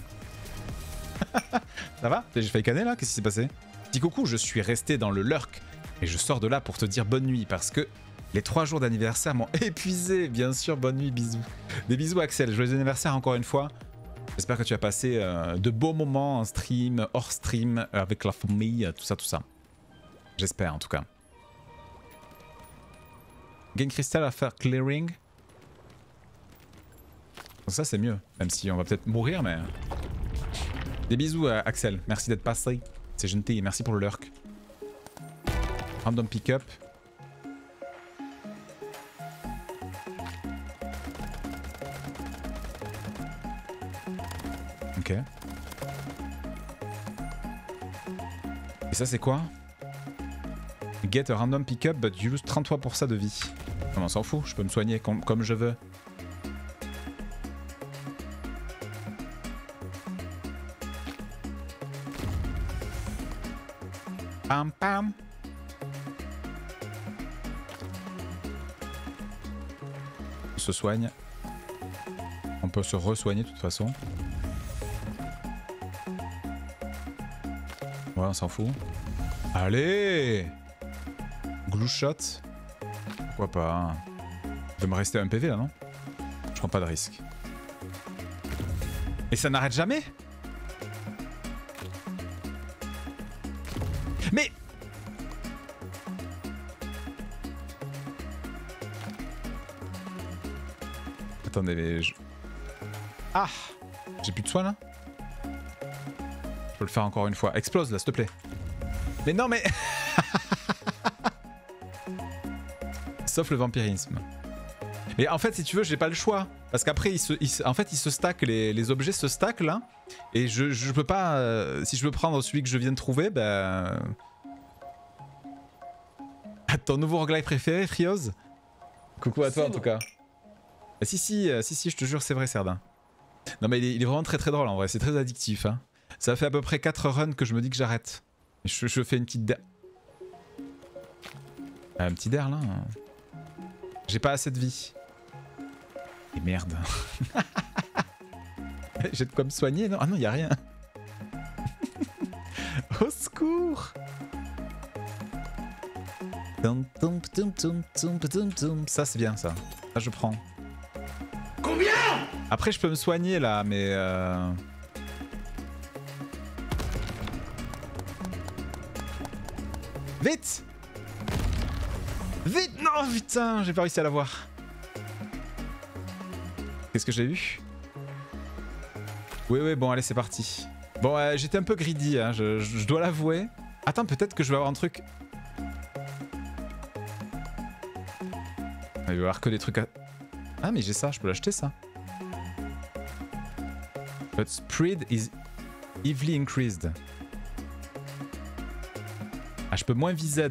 Ça va? J'ai failli canner là? Qu'est-ce qui s'est passé? Petit coucou, je suis resté dans le lurk. Et je sors de là pour te dire bonne nuit parce que les 3 jours d'anniversaire m'ont épuisé. Bien sûr, bonne nuit, bisous. Des bisous Axel, joyeux anniversaire encore une fois. J'espère que tu as passé de beaux moments en stream, hors stream, avec la famille, tout ça. J'espère en tout cas. Gain Crystal à faire clearing. Ça c'est mieux, même si on va peut-être mourir mais... Des bisous Axel, merci d'être passé. C'est gentil et merci pour le lurk. Random pick-up. Ok. Et ça c'est quoi? Get a random pick-up but you lose 33% de vie. Non, on s'en fout, je peux me soigner comme je veux. Pam pam. On se soigne. On peut se re-soigner de toute façon. Ouais, on s'en fout. Allez! Blue shot. Pourquoi pas hein. Il va me rester un PV là, non? Je prends pas de risque. Et ça n'arrête jamais? Mais... Attendez, mais je... Ah! J'ai plus de soins là? Je peux le faire encore une fois. Explose là, s'il te plaît. Mais non, mais... Sauf le vampirisme. Mais en fait, si tu veux, j'ai pas le choix. Parce qu'après, en fait, ils se stackent, les objets se stackent là. Et je peux pas... si je veux prendre celui que je viens de trouver, ben... Ton nouveau roguelike préféré, Friose? Coucou à toi en tout cas. Si, je te jure, c'est vrai, Serdin. Non mais il est vraiment très très drôle en vrai, c'est très addictif. Hein. Ça fait à peu près 4 runs que je me dis que j'arrête. Je fais une petite der... Un petit der là. J'ai pas assez de vie. Et merde. J'ai de quoi me soigner, non? Ah non, y'a rien. Au secours. Ça c'est bien ça. Ça je prends. Combien? Après je peux me soigner là, mais Vite! Vite! Non putain, j'ai pas réussi à l'avoir. Qu'est-ce que j'ai eu? Oui, bon allez c'est parti. Bon j'étais un peu greedy, hein, je dois l'avouer. Attends, peut-être que je vais avoir un truc... Il va y avoir que des trucs à... Ah mais j'ai ça, je peux l'acheter ça. But spread is evilly increased. Ah je peux moins VZ.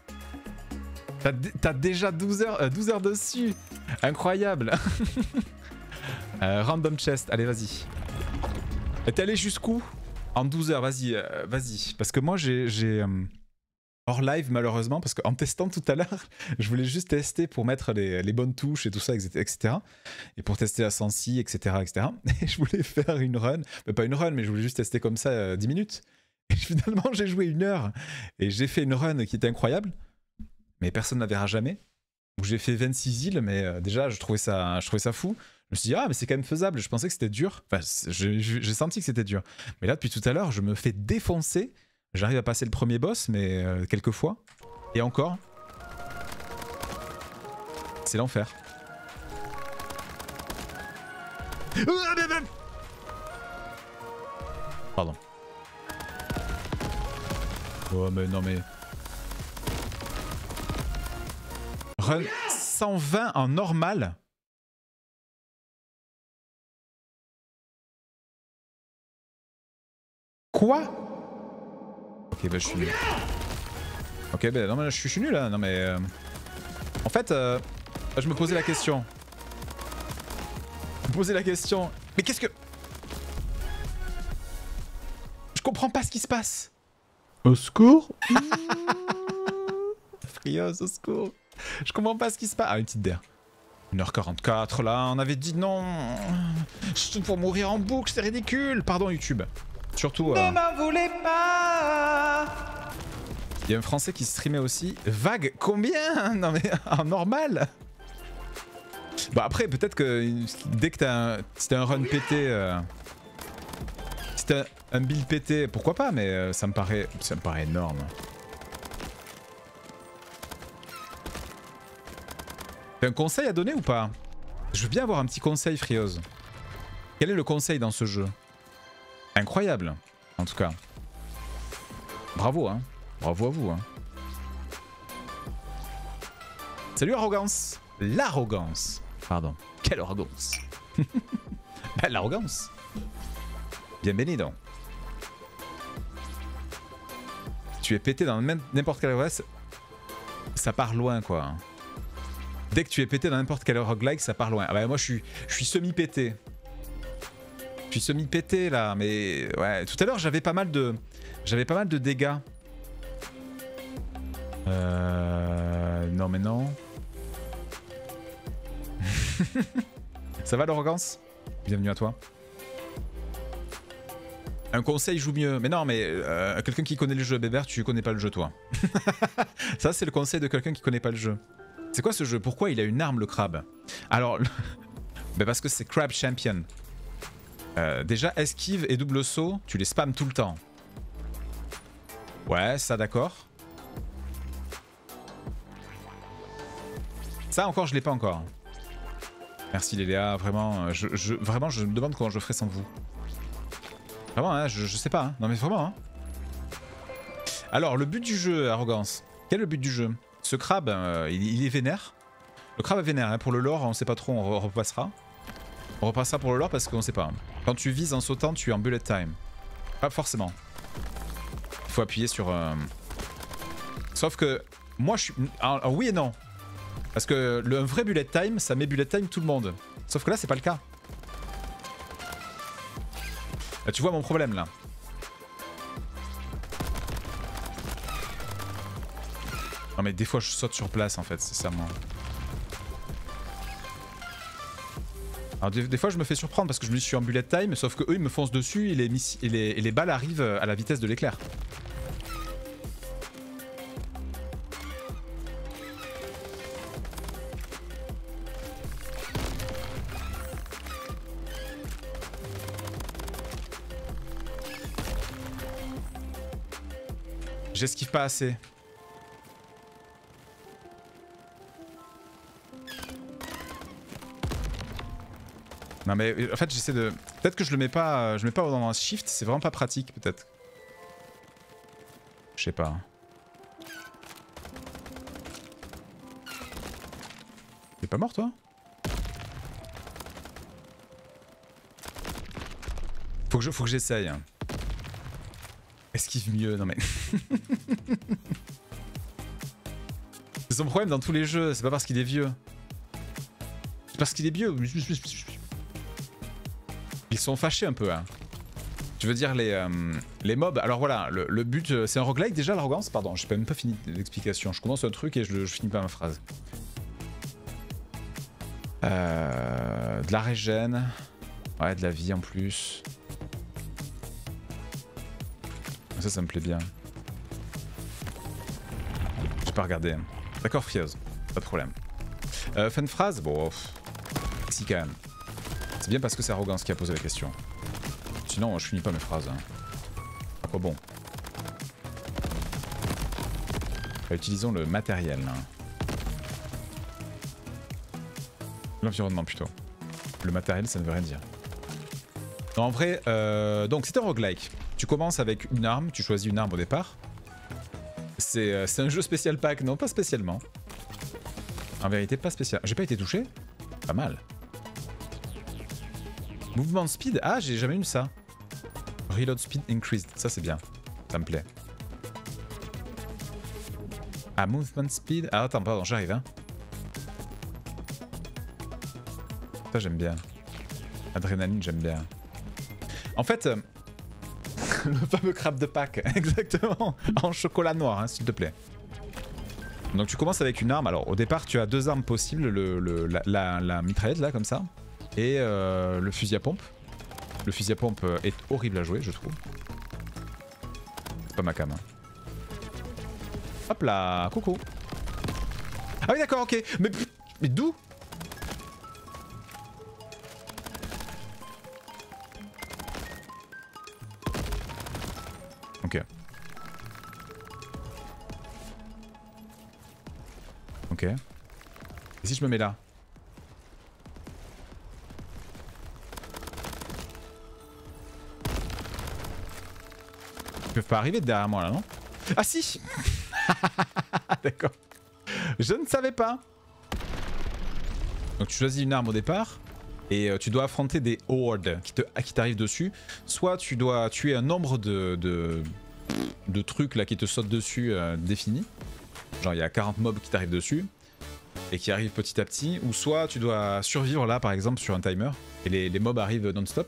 T'as déjà 12 heures dessus. Incroyable. Random chest, allez vas-y. T'es allé jusqu'où? En 12 heures, vas-y, vas-y. Parce que moi j'ai... hors live malheureusement, parce qu'en testant tout à l'heure, je voulais juste tester pour mettre les bonnes touches et tout ça, etc. Et pour tester la sensi, etc. Et je voulais faire une run, mais pas une run, mais je voulais juste tester comme ça 10 minutes. Et finalement j'ai joué 1 heure, et j'ai fait une run qui était incroyable, mais personne ne la verra jamais. Donc j'ai fait 26 îles, mais déjà je trouvais ça fou. Je me suis dit, ah mais c'est quand même faisable, je pensais que c'était dur. Enfin, j'ai senti que c'était dur. Mais là depuis tout à l'heure, je me fais défoncer. J'arrive à passer le premier boss, mais quelques fois. Et encore. C'est l'enfer. Pardon. Oh mais non mais... Run 120 en normal. Quoi? Ok bah je suis nul. Ok bah non mais je suis nul là, non mais... En fait, je me posais la question. Mais qu'est-ce que... Je comprends pas ce qui se passe. Au secours. Frios, au secours. Je comprends pas ce qui se passe. Ah une petite der. 1h44 là, on avait dit non. Pour mourir en boucle, c'est ridicule. Pardon YouTube. Surtout... Ne m'en voulez pas. Il y a un français qui streamait aussi. Vague, combien? Non mais en normal. Bah après peut-être que dès que c'était un run pété, c'était un build pété, pourquoi pas, mais ça me paraît énorme. T'as un conseil à donner ou pas? Je veux bien avoir un petit conseil, Friose. Quel est le conseil dans ce jeu? Incroyable, en tout cas. Bravo, hein. Bravo à vous, hein. Salut Arrogance. L'arrogance. Pardon. Quelle arrogance. Bah, l'arrogance. Bienvenido. Tu es pété dans n'importe quel OS, ça part loin quoi. Dès que tu es pété dans n'importe quel roguelike, ça part loin. Ah bah moi je suis semi-pété. Je suis semi-pété là, mais ouais, tout à l'heure j'avais pas mal de dégâts. Non mais non. Ça va l'arrogance? Bienvenue à toi. Un conseil joue mieux. Mais non, mais quelqu'un qui connaît le jeu, Bébert, tu connais pas le jeu, toi. Ça, c'est le conseil de quelqu'un qui connaît pas le jeu. C'est quoi ce jeu? Pourquoi il a une arme, le crabe? Alors, ben parce que c'est Crab Champion. Déjà, esquive et double saut, tu les spams tout le temps. Ouais, ça d'accord. Ça encore, je l'ai pas encore. Merci Léléa, vraiment, vraiment, je me demande comment je ferai sans vous. Vraiment, hein, je sais pas. Hein. Non mais vraiment. Hein. Alors, le but du jeu, Arrogance. Quel est le but du jeu? Ce crabe, il est vénère. Le crabe est vénère. Hein. Pour le lore, on sait pas trop, on repassera. On repassera pour le lore parce qu'on sait pas. Hein. Quand tu vises en sautant, tu es en bullet time. Pas forcément. Il faut appuyer sur... Sauf que moi, je suis... Alors, oui et non. Parce que un vrai bullet time, ça met bullet time tout le monde. Sauf que là, c'est pas le cas. Là, tu vois mon problème là. Non mais des fois je saute sur place en fait, c'est ça moi. Alors des fois je me fais surprendre parce que je me suis en bullet time, sauf que eux ils me foncent dessus et les balles arrivent à la vitesse de l'éclair. J'esquive pas assez. Non mais en fait j'essaie de... Peut-être que je mets pas dans un shift, c'est vraiment pas pratique peut-être. Je sais pas. T'es pas mort toi? Faut que j'essaye. Esquive mieux, non mais... C'est son problème dans tous les jeux, c'est pas parce qu'il est vieux. C'est parce qu'il est vieux. Ils sont fâchés un peu, hein. Je veux dire les mobs, alors voilà, le but, c'est un roguelike déjà l'arrogance? Pardon, j'ai même pas fini l'explication, je commence un truc et je finis pas ma phrase. De la régène, ouais, de la vie en plus. Ça me plaît bien. J'ai pas regardé. D'accord, Frieuse, pas de problème. Fin de phrase? Bon, si quand même. C'est bien parce que c'est Arrogance qui a posé la question. Sinon, je finis pas mes phrases. Hein. À quoi bon? Utilisons le matériel. Hein. L'environnement plutôt. Le matériel, ça ne veut rien dire. Non, en vrai, donc c'est un roguelike. Tu commences avec une arme, tu choisis une arme au départ. C'est un jeu spécial pack, non pas spécialement. En vérité, pas spécial. J'ai pas été touché? Pas mal. Mouvement speed? Ah, j'ai jamais eu ça. Reload speed increased, ça c'est bien. Ça me plaît. Ah, movement speed? Ah, attends, pardon, j'arrive, hein. Ça j'aime bien. Adrénaline, j'aime bien. En fait... le fameux crabe de Pâques, exactement, en chocolat noir, hein, s'il te plaît. Donc tu commences avec une arme, alors au départ tu as deux armes possibles, la mitraillette là, comme ça, et le fusil à pompe. Le fusil à pompe est horrible à jouer, je trouve. C'est pas ma cam. Hein. Hop là, coucou. Ah oui d'accord, ok, mais d'où? Ok. Ok. Et si je me mets là? Ils peuvent pas arriver derrière moi là, non? Ah si. D'accord. Je ne savais pas. Donc tu choisis une arme au départ. Et tu dois affronter des hordes qui t'arrivent dessus. Soit tu dois tuer un nombre de trucs là qui te sautent dessus définis. Genre il y a 40 mobs qui t'arrivent dessus. Et qui arrivent petit à petit. Ou soit tu dois survivre là par exemple sur un timer. Et les mobs arrivent non-stop.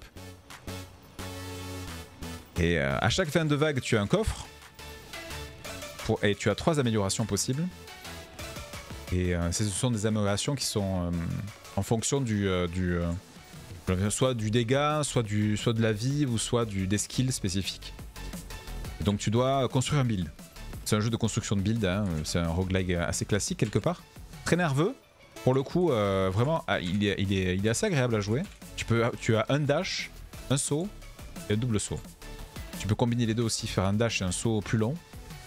Et à chaque fin de vague tu as un coffre. Et tu as 3 améliorations possibles. Et ce sont des améliorations qui sont en fonction Soit du dégât, soit de la vie, ou soit des skills spécifiques. Et donc tu dois construire un build. C'est un jeu de construction de build, hein. C'est un roguelike assez classique quelque part. Très nerveux. Pour le coup, vraiment, il est assez agréable à jouer. Tu as un dash, un saut et un double saut. Tu peux combiner les deux aussi, faire un dash et un saut plus long.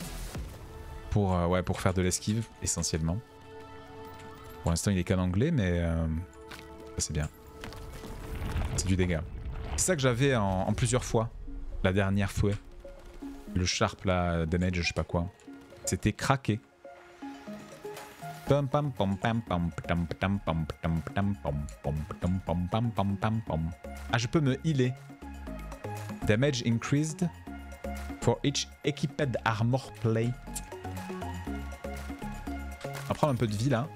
Pour faire de l'esquive, essentiellement. Pour l'instant, il est qu'en anglais, mais c'est bien. C'est du dégât. C'est ça que j'avais en plusieurs fois, la dernière fois. Le sharp, là, damage, je sais pas quoi. C'était craqué. Ah, je peux me healer. Damage increased for each equipped armor plate. On va prendre un peu de vie là.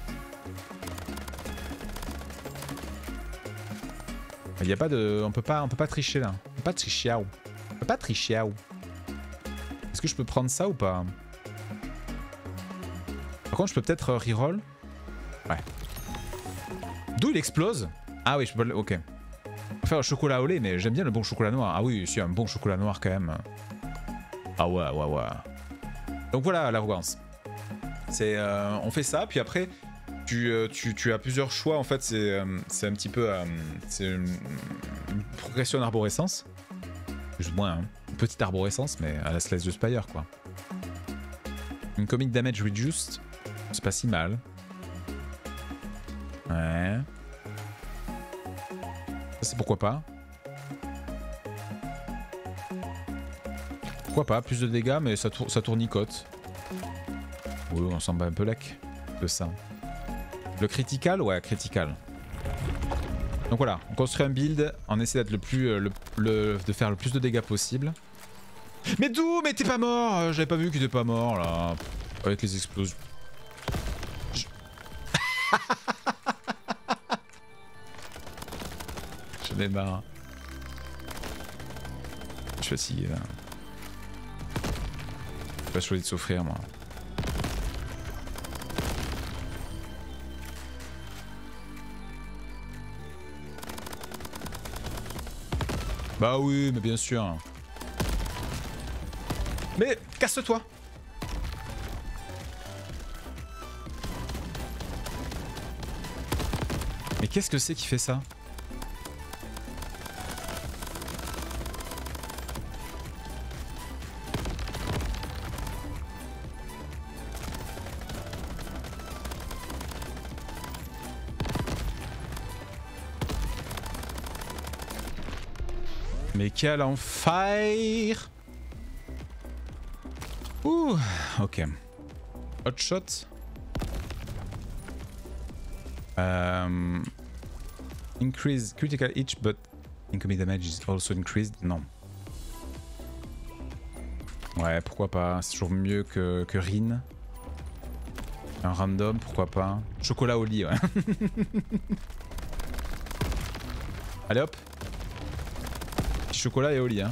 Il y a pas de, on peut pas tricher là. On peut pas tricher. On peut pas tricher. Est-ce que je peux prendre ça ou pas? Par contre, je peux peut-être reroll. Ouais. D'où il explose? Ah oui, je peux. Ok. On va faire un chocolat au lait, mais j'aime bien le bon chocolat noir. Ah oui, c'est un bon chocolat noir quand même. Ah ouais. Donc voilà l'arrogance. C'est, on fait ça, puis après, tu as plusieurs choix. En fait, c'est un petit peu, c'est une progression d'arborescence. Plus ou moins, hein. Une petite arborescence, mais à la Slay the Spire, quoi. Une comic damage reduced, c'est pas si mal. Ouais. Ça, c'est pourquoi pas. Pourquoi pas, plus de dégâts, mais ça tournicote. Oui, on s'en bat un peu lac de ça. Le critical, ouais, critical. Donc voilà, on construit un build, on essaie d'être de faire le plus de dégâts possible. Mais d'où? Mais t'es pas mort? J'avais pas vu que t'étais pas mort là. Avec les explosions. J'en ai marre. Je suis fatigué là. J'ai pas choisi de souffrir moi. Bah oui, mais bien sûr. Mais casse-toi. Mais qu'est-ce que c'est qui fait ça? Mais quel enfer! Ouh, ok. Hot shot. Increase critical hit, but incoming damage is also increased. Non. Ouais, pourquoi pas. C'est toujours mieux que Rin. Un random, pourquoi pas. Chocolat au lit, ouais. Allez hop. Petit chocolat et au lit, hein.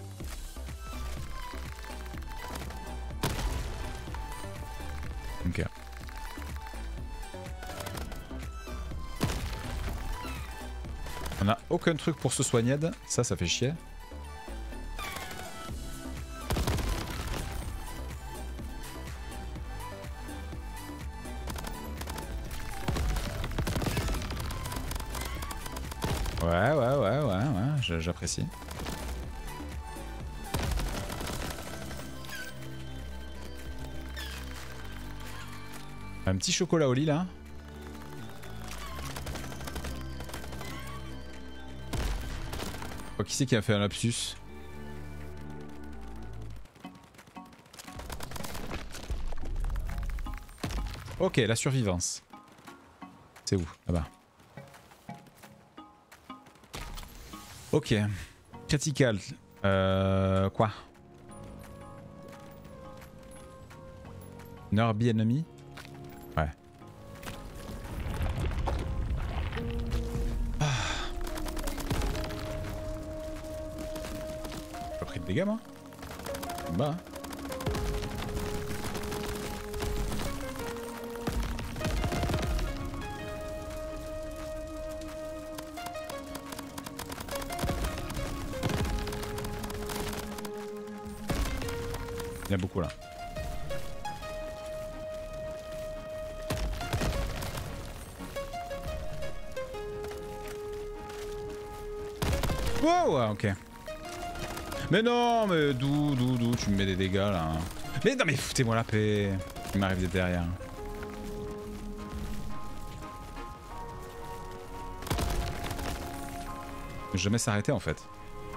Ok. On a aucun truc pour se soigner. Ça fait chier. Ouais, j'apprécie. Un petit chocolat au lit là. Oh, qui c'est qui a fait un lapsus? Ok, la survivance. C'est où? Là-bas. Ok. Critical. Quoi? Nerby enemy? Ouais. Ah. J'ai pas pris de dégâts moi? Bah. Il y a beaucoup là. Wow, ouais, ok. Mais non, mais d'où tu me mets des dégâts là. Mais non, mais foutez-moi la paix. Il m'arrive d'être derrière. Jamais s'arrêter en fait.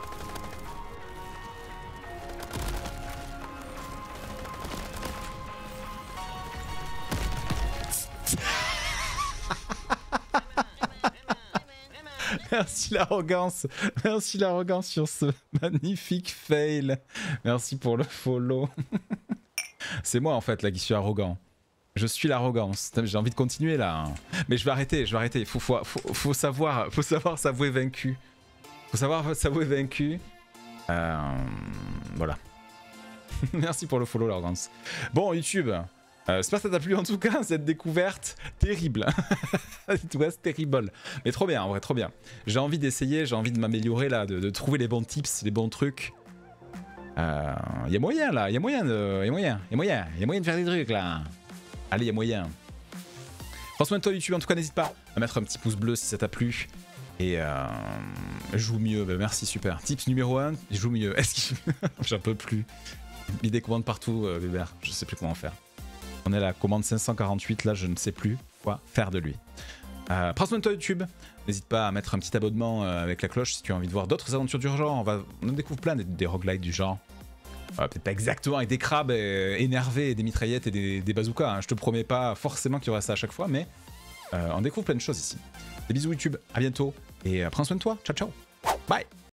Merci l'arrogance sur ce magnifique fail. Merci pour le follow. C'est moi en fait là qui suis arrogant. Je suis l'arrogance. J'ai envie de continuer là. Mais je vais arrêter. Faut savoir s'avouer vaincu. Faut savoir s'avouer vaincu. Voilà. Merci pour le follow l'arrogance. Bon YouTube. J'espère que ça t'a plu en tout cas, cette découverte terrible. C'est terrible. Mais trop bien, en vrai, trop bien. J'ai envie d'essayer, j'ai envie de m'améliorer là, de trouver les bons tips, les bons trucs. Y a moyen là, y a moyen de faire des trucs là. Allez, y a moyen. Prends soin de toi YouTube, en tout cas n'hésite pas à mettre un petit pouce bleu si ça t'a plu. Et joue mieux, bah, merci, super. Tips numéro 1, joue mieux. Est-ce qu'il... J'en peux plus. Mis des commandes partout, Weber, je sais plus comment faire. On est à la commande 548, là je ne sais plus quoi faire de lui. Prends soin de toi YouTube, n'hésite pas à mettre un petit abonnement avec la cloche si tu as envie de voir d'autres aventures du genre. On en découvre plein des roguelites du genre. Peut-être pas exactement avec des crabes énervés et des mitraillettes et des bazookas, hein. Je te promets pas forcément qu'il y aura ça à chaque fois, mais on découvre plein de choses ici. Des bisous YouTube, à bientôt et prends soin de toi, ciao ciao, bye.